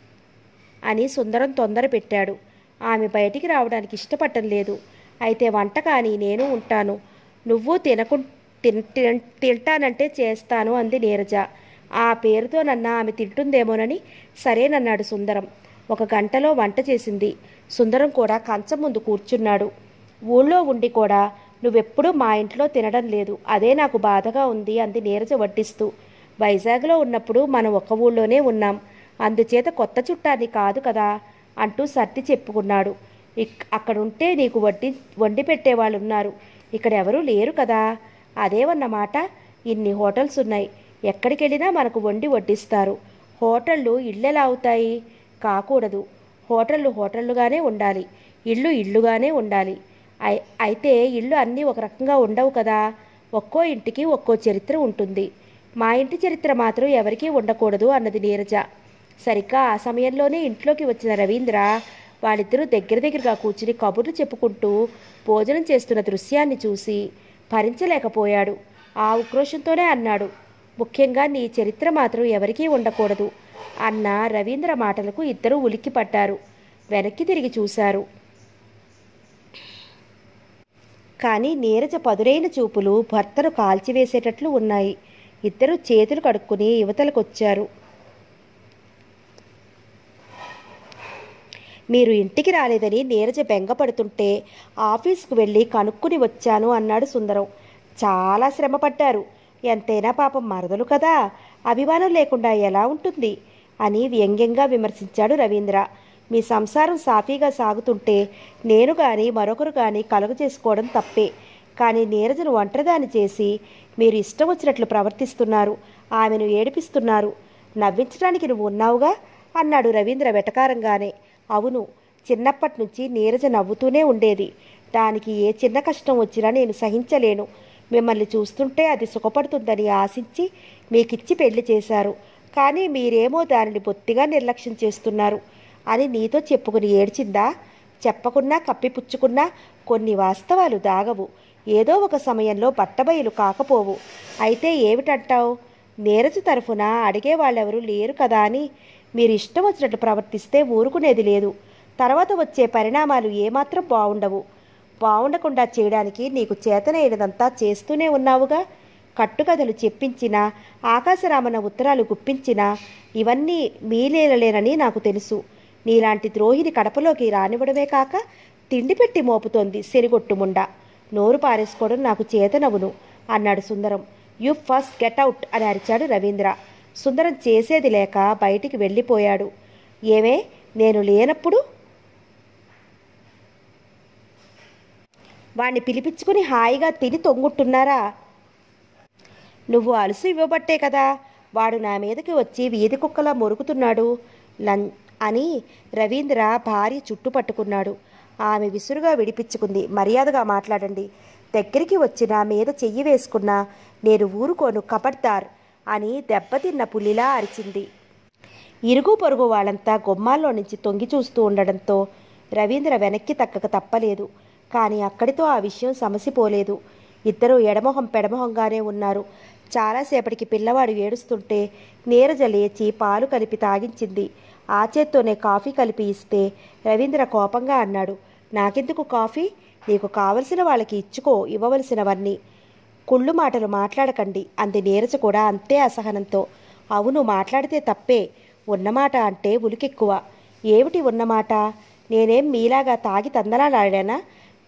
అని సుందరం తొందర పెట్టాడు. ఆమె బయటికి రావడానికి ఇష్టపడటం లేదు. అయితే వంట కానీ నేను ఉంటాను, నువ్వు తింటానంటే చేస్తాను అంది నీరజ. ఆ పేరుతో నన్న ఆమె తింటుందేమోనని సరేనన్నాడు సుందరం. 1 గంటలో వంట చేసింది. సుందరం కూడా కంచం ముందు కూర్చున్నాడు. ఊళ్ళో ఉండి కూడా నువ్వెప్పుడూ మా ఇంట్లో తినడం లేదు, అదే నాకు బాధగా ఉంది అంది నీరజ వడ్డిస్తూ. వైజాగ్లో ఉన్నప్పుడు మనం ఒక ఊళ్ళోనే ఉన్నాం, అందుచేత కొత్త చుట్టాన్ని కాదు కదా అంటూ సర్ది చెప్పుకున్నాడు. అక్కడుంటే నీకు వండి పెట్టేవాళ్ళు ఉన్నారు, ఇక్కడ ఎవరూ లేరు కదా. అదేవన్నమాట. ఇన్ని హోటల్స్ ఉన్నాయి, ఎక్కడికి వెళ్ళినా మనకు వండి వడ్డిస్తారు. హోటళ్ళు ఇళ్ళెలా అవుతాయి? కాకూడదు. హోటళ్ళు హోటళ్ళుగానే ఉండాలి, ఇళ్ళు ఇళ్ళుగానే ఉండాలి. అయితే ఇళ్ళు అన్నీ ఒక రకంగా ఉండవు కదా. ఒక్కో ఇంటికి ఒక్కో చరిత్ర ఉంటుంది. మా ఇంటి చరిత్ర మాత్రం ఎవరికీ ఉండకూడదు అన్నది నీరజ. సరిగ్గా ఆ సమయంలోనే ఇంట్లోకి వచ్చిన రవీంద్ర వాళ్ళిద్దరూ దగ్గరగా కూర్చుని కబుర్లు చెప్పుకుంటూ భోజనం చేస్తున్న దృశ్యాన్ని చూసి భరించలేకపోయాడు. ఆ ఉక్రోషంతోనే అన్నాడు, ముఖ్యంగా నీ చరిత్ర మాత్రం ఎవరికీ ఉండకూడదు అన్న రవీంద్ర మాటలకు ఇద్దరూ ఉలిక్కిపడ్డారు. వెనక్కి తిరిగి చూశారు. కానీ నీరజ పదురైన చూపులు భర్తను కాల్చివేసేటట్లు ఉన్నాయి. ఇద్దరూ చేతులు కడుక్కుని యువతలకొచ్చారు. మీరు ఇంటికి రాలేదని నీరజ బెంగపడుతుంటే ఆఫీస్కు వెళ్ళి కనుక్కుని వచ్చాను అన్నాడు సుందరం. చాలా శ్రమపడ్డారు. ఎంతైనా పాపం మరదలు కదా, అభిమానం లేకుండా ఎలా ఉంటుంది అని వ్యంగ్యంగా విమర్శించాడు రవీంద్ర. మీ సంసారం సాఫీగా సాగుతుంటే నేను కానీ మరొకరు కానీ కలుగు చేసుకోవడం తప్పే. కానీ నీరజను ఒంటరిదాన్ని చేసి మీరు ఇష్టం వచ్చినట్లు ప్రవర్తిస్తున్నారు, ఆమెను ఏడిపిస్తున్నారు. నవ్వించడానికి నువ్వు ఉన్నావుగా అన్నాడు రవీంద్ర వెటకారంగానే. అవును, చిన్నప్పటి నుంచి నీరజ నవ్వుతూనే ఉండేది. దానికి ఏ చిన్న కష్టం వచ్చినా నేను సహించలేను. మిమ్మల్ని చూస్తుంటే అది సుఖపడుతుందని ఆశించి మీకిచ్చి పెళ్లి చేశారు. కానీ మీరేమో దానిని బొత్తిగా నిర్లక్ష్యం చేస్తున్నారు. అని నీతో చెప్పుకుని ఏడ్చిందా? చెప్పకున్నా కప్పిపుచ్చుకున్నా కొన్ని వాస్తవాలు దాగవు. ఏదో ఒక సమయంలో బట్టబయలు కాకపోవు. అయితే ఏమిటంటావు? నీరజ తరఫున అడిగేవాళ్ళెవరూ లేరు కదా అని మీరు ఇష్టం వచ్చినట్టు ప్రవర్తిస్తే ఊరుకునేది లేదు. తర్వాత వచ్చే పరిణామాలు ఏమాత్రం బాగుండవు. బాగుండకుండా చేయడానికి నీకు చేతనైనదంతా చేస్తూనే ఉన్నావుగా. కట్టుకథలు చెప్పించినా, ఆకాశరామన్న ఉత్తరాలు గుప్పించినా ఇవన్నీ మీలేలలేనని నాకు తెలుసు. నీలాంటి ద్రోహిని కడపలోకి రానివ్వడమే కాక తిండి పెట్టి మోపుతోంది సెరిగొట్టుముండా. నోరు పారేసుకోవడం నాకు చేతనవును అన్నాడు Sundaram. You first get out అని అరిచాడు రవీంద్ర. సుందరం చేసేది లేక బయటికి వెళ్ళిపోయాడు. ఏమే, నేను లేనప్పుడు వాణ్ణి పిలిపించుకుని హాయిగా తిని తొంగుంటున్నారా? నువ్వు అలుసు ఇవ్వబట్టే కదా వాడు నా మీదకి వచ్చి వీధి కుక్కలా మొరుగుతున్నాడు అని రవీంద్ర భార్య చుట్టుపట్టుకున్నాడు. ఆమె విసురుగా విడిపించుకుంది. మర్యాదగా మాట్లాడండి. దగ్గరికి వచ్చి నా మీద చెయ్యి వేసుకున్నా నేను ఊరుకోను, కబడ్దార్ అని దెబ్బతిన్న పులిలా అరిచింది. ఇరుగు పొరుగు వాళ్ళంతా గుమ్మాల్లో నుంచి తొంగి చూస్తూ ఉండడంతో రవీంద్ర వెనక్కి తక్కక తప్పలేదు. కానీ అక్కడితో ఆ విషయం సమసిపోలేదు. ఇద్దరూ ఎడమొహం పెడమొహంగానే ఉన్నారు. చాలాసేపటికి పిల్లవాడు ఏడుస్తుంటే నీరజ లేచి పాలు కలిపి తాగించింది. ఆ చేత్తోనే కాఫీ కలిపి ఇస్తే రవీంద్ర కోపంగా అన్నాడు, నాకెందుకు కాఫీ? నీకు కావలసిన వాళ్ళకి ఇచ్చుకో ఇవ్వవలసినవన్నీ. కుళ్ళు మాటలు మాట్లాడకండి అంది నీరజ కూడా అంతే అసహనంతో. అవును, మాట్లాడితే తప్పే. ఉన్నమాట అంటే ఉలికెక్కువ. ఏమిటి ఉన్నమాట? నేనేం మీలాగా తాగి తందనాలాడానా?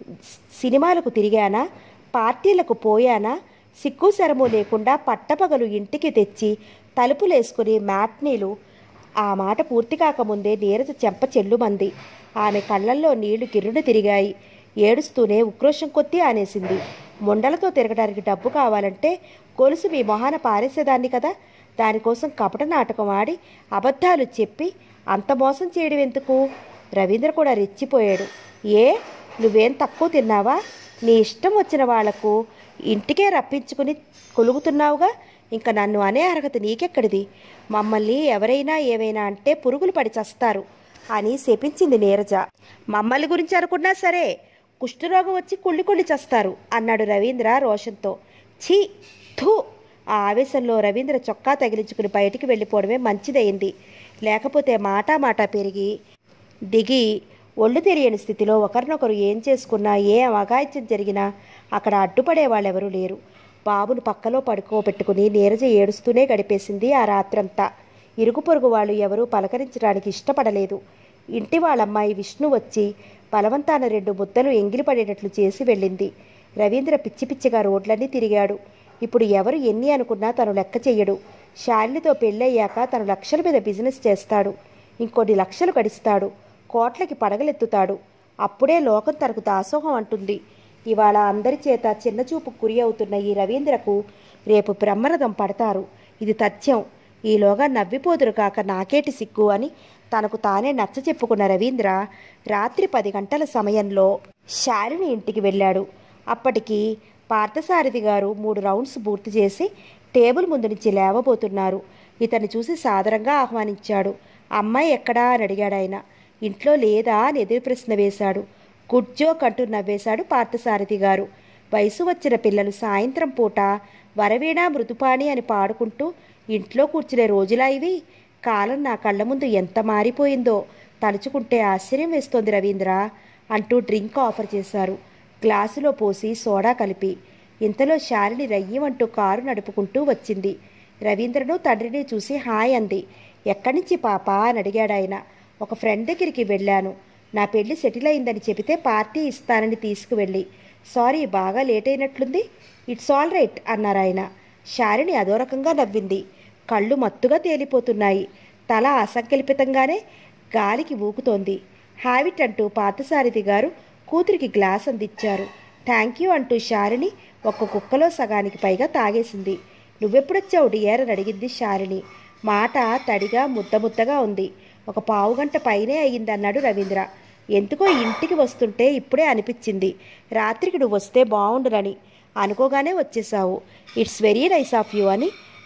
సినిమాలకు తిరిగానా? పార్టీలకు పోయానా? సిగ్గు శరము లేకుండా పట్టపగలు ఇంటికి తెచ్చి తలుపులేసుకుని మ్యాట్నీలు. ఆ మాట పూర్తి కాకముందే నీరజ చెంప చెల్లుమంది. ఆమె కళ్ళల్లో నీళ్లు గిర్రును తిరిగాయి. ఏడుస్తూనే ఉక్రోషం కొద్దీ అనేసింది. మొండలతో తిరగడానికి డబ్బు కావాలంటే గొలుసు మీ మొహాన పారేసేదాన్ని కదా. దానికోసం కపట నాటకం ఆడి అబద్ధాలు చెప్పి అంత మోసం చేయడం ఎందుకు? రవీంద్ర కూడా రెచ్చిపోయాడు. ఏ, నువ్వేం తక్కువ తిన్నావా? నీ ఇష్టం వచ్చిన వాళ్లకు ఇంటికే రప్పించుకుని కొలుగుతున్నావుగా. ఇంకా నన్ను అనే అర్హత నీకెక్కడిది? మమ్మల్ని ఎవరైనా ఏమైనా అంటే పురుగులు పడి చస్తారు అని శపించింది నీరజ. మమ్మల్ని గురించి అనుకున్నా సరే, కుష్ఠరోగం వచ్చి కుళ్ళి చస్తారు అన్నాడు రవీంద్ర రోషంతో. ఛీ, థూ! ఆ ఆవేశంలో రవీంద్ర చొక్కా తగిలించుకుని బయటికి వెళ్ళిపోవడమే మంచిదయింది. లేకపోతే మాటా పెరిగి దిగి ఒళ్ళు తెలియని స్థితిలో ఒకరినొకరు ఏం చేసుకున్నా, ఏ అఘాయిత్యం జరిగినా అక్కడ అడ్డుపడే వాళ్ళెవరూ లేరు. బాబును పక్కలో పడుకోబెట్టుకుని నీరజ ఏడుస్తూనే గడిపేసింది ఆ రాత్రంతా. ఇరుగు పొరుగు వాళ్ళు ఎవరూ పలకరించడానికి ఇష్టపడలేదు. ఇంటి వాళ్ళమ్మాయి విష్ణు వచ్చి బలవంతాన 2 ముద్దలు ఎంగిలిపడేటట్లు చేసి వెళ్ళింది. రవీంద్ర పిచ్చిగా రోడ్లన్నీ తిరిగాడు. ఇప్పుడు ఎవరు ఎన్ని అనుకున్నా తను లెక్క చెయ్యడు. శాలినితో పెళ్ళయ్యాక తను లక్షల మీద బిజినెస్ చేస్తాడు. ఇంకొన్ని లక్షలు గడిస్తాడు. కోట్లకి పడగలెత్తుతాడు. అప్పుడే లోకం తనకు దాసోహం అంటుంది. ఇవాళ అందరి చేత చిన్నచూపు గురి అవుతున్న ఈ రవీంద్రకు రేపు బ్రహ్మరథం పడతారు. ఇది తథ్యం. ఈలోగా నవ్విపోదురు కాక నాకేటి సిగ్గు అని తనకు తానే నచ్చ చెప్పుకున్న రవీంద్ర రాత్రి 10 గంటల సమయంలో శాలిని ఇంటికి వెళ్ళాడు. అప్పటికి పార్థసారథి గారు 3 రౌండ్స్ పూర్తి చేసి టేబుల్ ముందు నుంచి లేవబోతున్నారు. ఇతన్ని చూసి సాదరంగా ఆహ్వానించాడు. అమ్మాయి ఎక్కడా అని అడిగాడు ఆయన. ఇంట్లో లేదా అని ఎదురు ప్రశ్న వేశాడు. గుడ్ జోక్ అంటూ నవ్వేశాడు పార్థసారథి గారు. వయసు వచ్చిన పిల్లలు సాయంత్రం పూట వరవీణ మృదుపాణి అని పాడుకుంటూ ఇంట్లో కూర్చునే రోజులా ఇవి? కాలం నా కళ్ళ ముందు ఎంత మారిపోయిందో తలుచుకుంటే ఆశ్చర్యం వేస్తోంది రవీంద్ర అంటూ డ్రింక్ ఆఫర్ చేశారు. గ్లాసులో పోసి సోడా కలిపి. ఇంతలో శాలిని రయ్యమంటూ కారు నడుపుకుంటూ వచ్చింది. రవీంద్రను తండ్రిని చూసి హాయ్ అంది. ఎక్కడి నుంచి పాపా అని అడిగాడు ఆయన. ఒక ఫ్రెండ్ దగ్గరికి వెళ్ళాను. నా పెళ్లి సెటిల్ అయిందని చెబితే పార్టీ ఇస్తానని తీసుకువెళ్ళి. సారీ, బాగా లేట్ అయినట్లుంది. ఇట్స్ ఆల్ రైట్ అన్నారు ఆయన. శాలిని అదో రకంగా నవ్వింది. కళ్ళు మత్తుగా తేలిపోతున్నాయి. తల అసంకల్పితంగానే గాలికి ఊగుతోంది. హ్యావిట్ అంటూ పార్థసారథి గారు కూతురికి గ్లాస్ అందించారు. థ్యాంక్ యూ అంటూ శాలిని ఒక్క కుక్కలో సగానికి పైగా తాగేసింది. నువ్వెప్పుడొచ్చావు డియర్ అని అడిగింది శాలిని. మాట తడిగా ముద్దగా ఉంది. ఒక పావుగంట పైనే అయ్యిందన్నాడు రవీంద్ర. ఎందుకో ఇంటికి వస్తుంటే ఇప్పుడే అనిపించింది రాత్రికి నువ్వు వస్తే బాగుండునని. అనుకోగానే వచ్చేసావు. It's very nice of you అని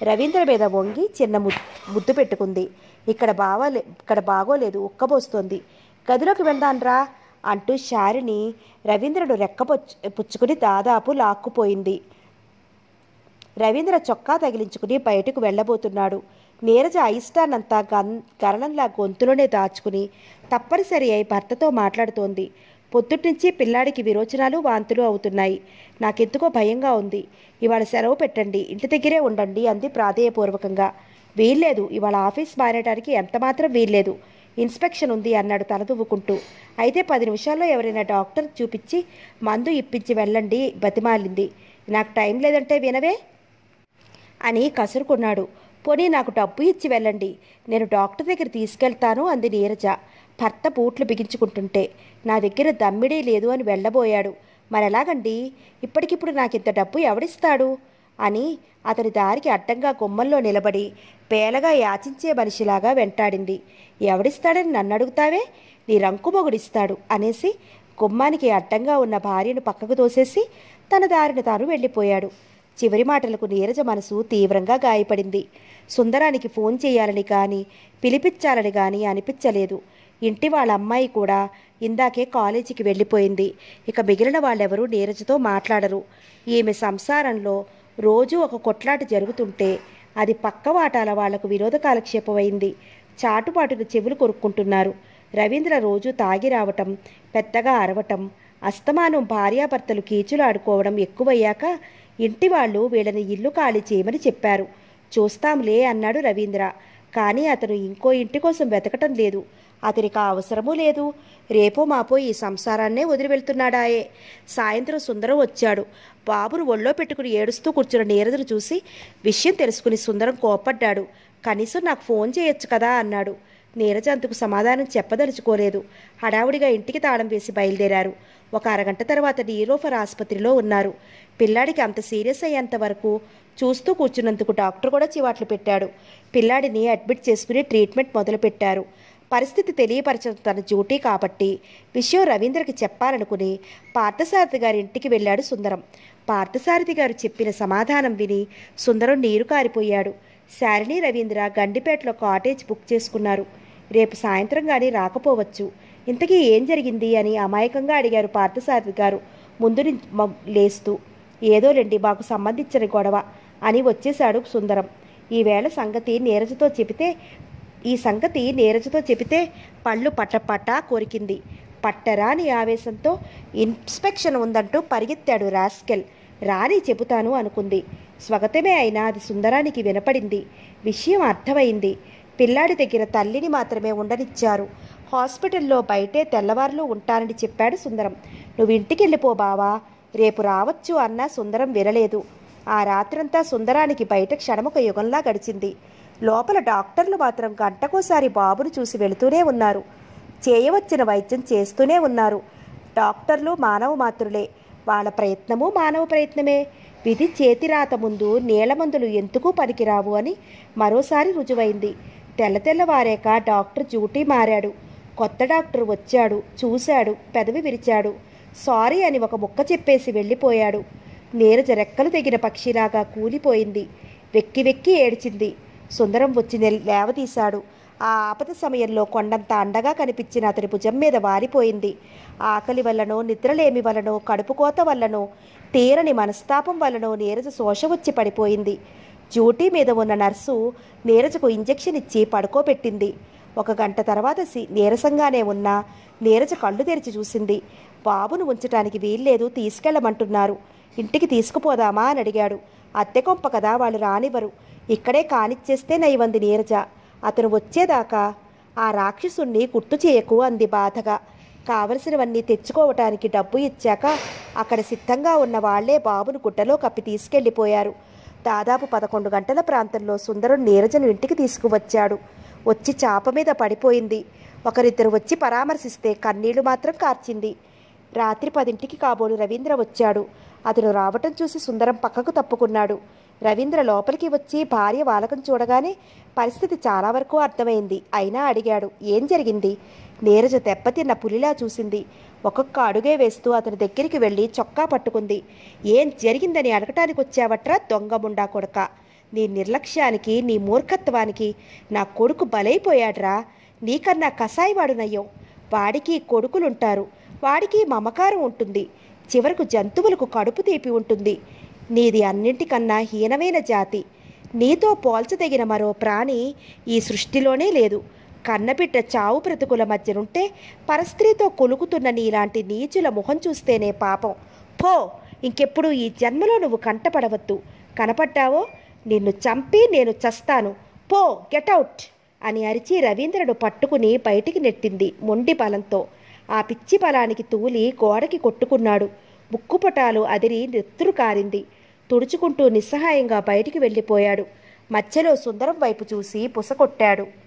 రవీంద్ర మీద వంగి చిన్న ముద్దు పెట్టుకుంది. ఇక్కడ బాగోలేదు, ఉక్కబోస్తోంది, గదిలోకి వెళ్దాన్రా అంటూ శారిని రవీంద్రను పుచ్చుకుని దాదాపు లాక్కుపోయింది. రవీంద్ర చొక్కా తగిలించుకుని బయటకు వెళ్ళబోతున్నాడు. నీరజ అయిష్టాన్నంతా గరణంలా గొంతులోనే దాచుకుని తప్పనిసరి అయి భర్తతో మాట్లాడుతోంది. పొద్దుట్నుంచి పిల్లాడికి విరోచనాలు, వాంతులు అవుతున్నాయి. నాకెందుకో భయంగా ఉంది. ఇవాళ సెలవు పెట్టండి, ఇంటి దగ్గరే ఉండండి అంది ప్రాధేయపూర్వకంగా. వీల్లేదు, ఇవాళ ఆఫీస్ మారేయడానికి ఎంతమాత్రం వీల్లేదు, ఇన్స్పెక్షన్ ఉంది అన్నాడు తలదువ్వుకుంటూ. అయితే 10 నిమిషాల్లో ఎవరైనా డాక్టర్ చూపించి మందు ఇప్పించి వెళ్ళండి బతిమాలింది. నాకు టైం లేదంటే వినవే అని కసురుకున్నాడు. పోనీ నాకు డబ్బు ఇచ్చి వెళ్ళండి, నేను డాక్టర్ దగ్గర తీసుకెళ్తాను అంది నీరజ భర్త బూట్లు బిగించుకుంటుంటే. నా దగ్గర దమ్మిడీ లేదు అని వెళ్ళబోయాడు. మరెలాగండి, ఇప్పటికిప్పుడు నాకింత డబ్బు ఎవడిస్తాడు అని అతని దారికి అడ్డంగా గుమ్మంలో నిలబడి పేలగా యాచించే మనిషిలాగా వెంటాడింది. ఎవడిస్తాడని నన్ను అడుగుతావే, నీ రంకుమొగుడిస్తాడు అనేసి గుమ్మానికి అడ్డంగా ఉన్న భార్యను పక్కకు తోసేసి తన దారిని తాను వెళ్ళిపోయాడు. చివరి మాటలకు నీరజ మనసు తీవ్రంగా గాయపడింది. సుందరానికి ఫోన్ చేయాలని కానీ పిలిపించాలని కానీ అనిపించలేదు. ఇంటి వాళ్ళ అమ్మాయి కూడా ఇందాకే కాలేజీకి వెళ్ళిపోయింది. ఇక మిగిలిన వాళ్ళెవరూ నీరజతో మాట్లాడరు. ఈమె సంసారంలో రోజూ ఒక కొట్లాట జరుగుతుంటే అది పక్క వాటాల వాళ్లకు వినోద కాలక్షేపమైంది. చాటుపాటును చెవులు కొరుక్కుంటున్నారు. రవీంద్ర రోజు తాగి రావటం, పెద్దగా అరవటం, అస్తమానం భార్యాభర్తలు కీచులు ఆడుకోవడం ఎక్కువయ్యాక ఇంటి వాళ్ళు వీళ్ళని ఇల్లు ఖాళీ చేయమని చెప్పారు. చూస్తాంలే అన్నాడు రవీంద్ర. కానీ అతను ఇంకో ఇంటి కోసం వెతకటం లేదు. అతనికి ఆ అవసరమూ లేదు. రేపో మాపో ఈ సంసారాన్నే వదిలి వెళ్తున్నాడాయే. సాయంత్రం సుందరం వచ్చాడు. బాబును ఒళ్ళో పెట్టుకుని ఏడుస్తూ కూర్చున్న నీరజను చూసి విషయం తెలుసుకుని సుందరం కోపడ్డాడు. కనీసం నాకు ఫోన్ చేయొచ్చు కదా అన్నాడు. నీరజ అందుకు సమాధానం చెప్పదలుచుకోలేదు. హడావుడిగా ఇంటికి తాళం వేసి బయలుదేరారు. ఒక అరగంట తర్వాత నీలోఫర్ ఆసుపత్రిలో ఉన్నారు. పిల్లాడికి అంత సీరియస్ అయ్యేంత వరకు చూస్తూ కూర్చున్నందుకు డాక్టర్ కూడా చివాట్లు పెట్టాడు. పిల్లాడిని అడ్మిట్ చేసుకుని ట్రీట్మెంట్ మొదలుపెట్టారు. పరిస్థితి తెలియపరచడం తన డ్యూటీ కాబట్టి విషయం రవీంద్రకి చెప్పాలనుకుని పార్థసారథి గారి ఇంటికి వెళ్ళాడు సుందరం. పార్థసారథి గారు చెప్పిన సమాధానం విని సుందరం నీరు కారిపోయాడు. శాలిని, రవీంద్ర గండిపేటలో కాటేజ్ బుక్ చేసుకున్నారు. రేపు సాయంత్రం కానీ రాకపోవచ్చు. ఇంతకీ ఏం జరిగింది అని అమాయకంగా అడిగారు పార్థసారథి గారు ముందు లేస్తూ. ఏదోలేండి, మాకు సంబంధించిన గొడవ అని వచ్చేశాడు సుందరం. ఈ సంగతి నీరజతో చెబితే పళ్ళు పట్టపట్టా కొరికింది. పట్టరాని ఆవేశంతో ఇన్స్పెక్షన్ ఉందంటూ పరిగెత్తాడు రాస్కెల్. రాని చెబుతాను అనుకుంది. స్వగతమే అయినా అది సుందరానికి వినపడింది. విషయం అర్థమైంది. పిల్లాడి దగ్గర తల్లిని మాత్రమే ఉండనిచ్చారు. హాస్పిటల్లో బయటే తెల్లవారులు ఉంటానని చెప్పాడు సుందరం. నువ్వు ఇంటికి వెళ్ళిపో బావా, రేపు రావచ్చు అన్నా సుందరం వినలేదు. ఆ రాత్రంతా సుందరానికి బయట క్షణముక యుగంలా గడిచింది. లోపల డాక్టర్లు మాత్రం గంటకోసారి బాబును చూసి వెళుతూనే ఉన్నారు. చేయవచ్చిన వైద్యం చేస్తూనే ఉన్నారు. డాక్టర్లు మానవ మాత్రులే. వాళ్ళ ప్రయత్నము మానవ ప్రయత్నమే. విధి చేతిరాత ముందు నీలమందులు ఎందుకు పనికిరావు అని మరోసారి రుజువైంది. తెల్లవారేక డాక్టర్ డ్యూటీ మారాడు. కొత్త డాక్టర్ వచ్చాడు, చూశాడు, పెదవి విరిచాడు. సారీ అని ఒక ముక్క చెప్పేసి వెళ్ళిపోయాడు. నీరజ రెక్కలు తెగిన పక్షిలాగా కూలిపోయింది. వెక్కి వెక్కి ఏడ్చింది. సుందరం వచ్చి లేవతీశాడు. ఆ ఆపద సమయంలో కొండంత అండగా కనిపించిన అతని భుజం మీద వారిపోయింది. ఆకలి వల్లనో, నిద్రలేమి వల్లనో, కడుపుకోత వల్లనో, తీరని మనస్తాపం వల్లనో నీరజ శోష వచ్చి పడిపోయింది. డ్యూటీ మీద ఉన్న నర్సు నీరజకు ఇంజెక్షన్ ఇచ్చి పడుకోబెట్టింది. 1 గంట తర్వాత నీరసంగానే ఉన్నా నీరజ కళ్ళు తెరిచి చూసింది. బాబును ఉంచటానికి వీల్లేదు, తీసుకెళ్ళమంటున్నారు. ఇంటికి తీసుకుపోదామా అని అడిగాడు. అద్దె కొంప కదా, వాళ్ళు రానివ్వరు. ఇక్కడే కానిచ్చేస్తే నయ్యంది నీరజ. అతను వచ్చేదాకా ఆ రాక్షసుణ్ణి గుర్తు చేయకు అంది బాధగా. కావలసినవన్నీ తెచ్చుకోవటానికి డబ్బు ఇచ్చాక అక్కడ సిద్ధంగా ఉన్న వాళ్లే బాబును గుడ్డలో కప్పి తీసుకెళ్లిపోయారు. దాదాపు 11 గంటల ప్రాంతంలో సుందరం నీరజను ఇంటికి తీసుకువచ్చాడు. వచ్చి చాప మీద పడిపోయింది. ఒకరిద్దరు వచ్చి పరామర్శిస్తే కన్నీళ్లు మాత్రం కార్చింది. రాత్రి 10ంటికి కాబోలు రవీంద్ర వచ్చాడు. అతను రావటం చూసి సుందరం పక్కకు తప్పుకున్నాడు. రవీంద్ర లోపలికి వచ్చి భార్య వాలకం చూడగానే పరిస్థితి చాలా వరకు అర్థమైంది. అయినా అడిగాడు, ఏం జరిగింది? నీరజ దెబ్బతిన్న పులిలా చూసింది. ఒక్కొక్క అడుగే వేస్తూ అతని దగ్గరికి వెళ్ళి చొక్కా పట్టుకుంది. ఏం జరిగిందని అడగటానికి వచ్చావట్రా దొంగ ముండా కొడక, నీ నిర్లక్ష్యానికి, నీ మూర్ఖత్వానికి నా కొడుకు బలైపోయాడ్రా. నీకన్నా కసాయివాడునయ్యో. వాడికి కొడుకులుంటారు, వాడికి మమకారం ఉంటుంది, చివరకు జంతువులకు కడుపు తీపి ఉంటుంది. నీది అన్నింటికన్నా హీనమైన జాతి. నీతో పోల్చదగిన మరో ప్రాణి ఈ సృష్టిలోనే లేదు. కన్నబిడ్డ చావు బ్రతుకుల మధ్యనుంటే పరస్త్రీతో కొలుకుతున్న నీలాంటి నీచుల ముఖం చూస్తేనే పాపం. పో, ఇంకెప్పుడు ఈ జన్మలో నువ్వు కంటపడవద్దు. కనపడ్డావో నిన్ను చంపి నేను చస్తాను. పో, గెటౌట్ అని అరిచి రవీంద్రను పట్టుకుని బయటికి నెట్టింది మొండి బలంతో. ఆ పిచ్చి బలానికి తూలి గోడకి కొట్టుకున్నాడు. ముక్కుపటాలు అదిరి నెత్తురు కారింది. తుడుచుకుంటూ నిస్సహాయంగా బయటికి వెళ్ళిపోయాడు. మధ్యలో సుందరం వైపు చూసి పుసకొట్టాడు.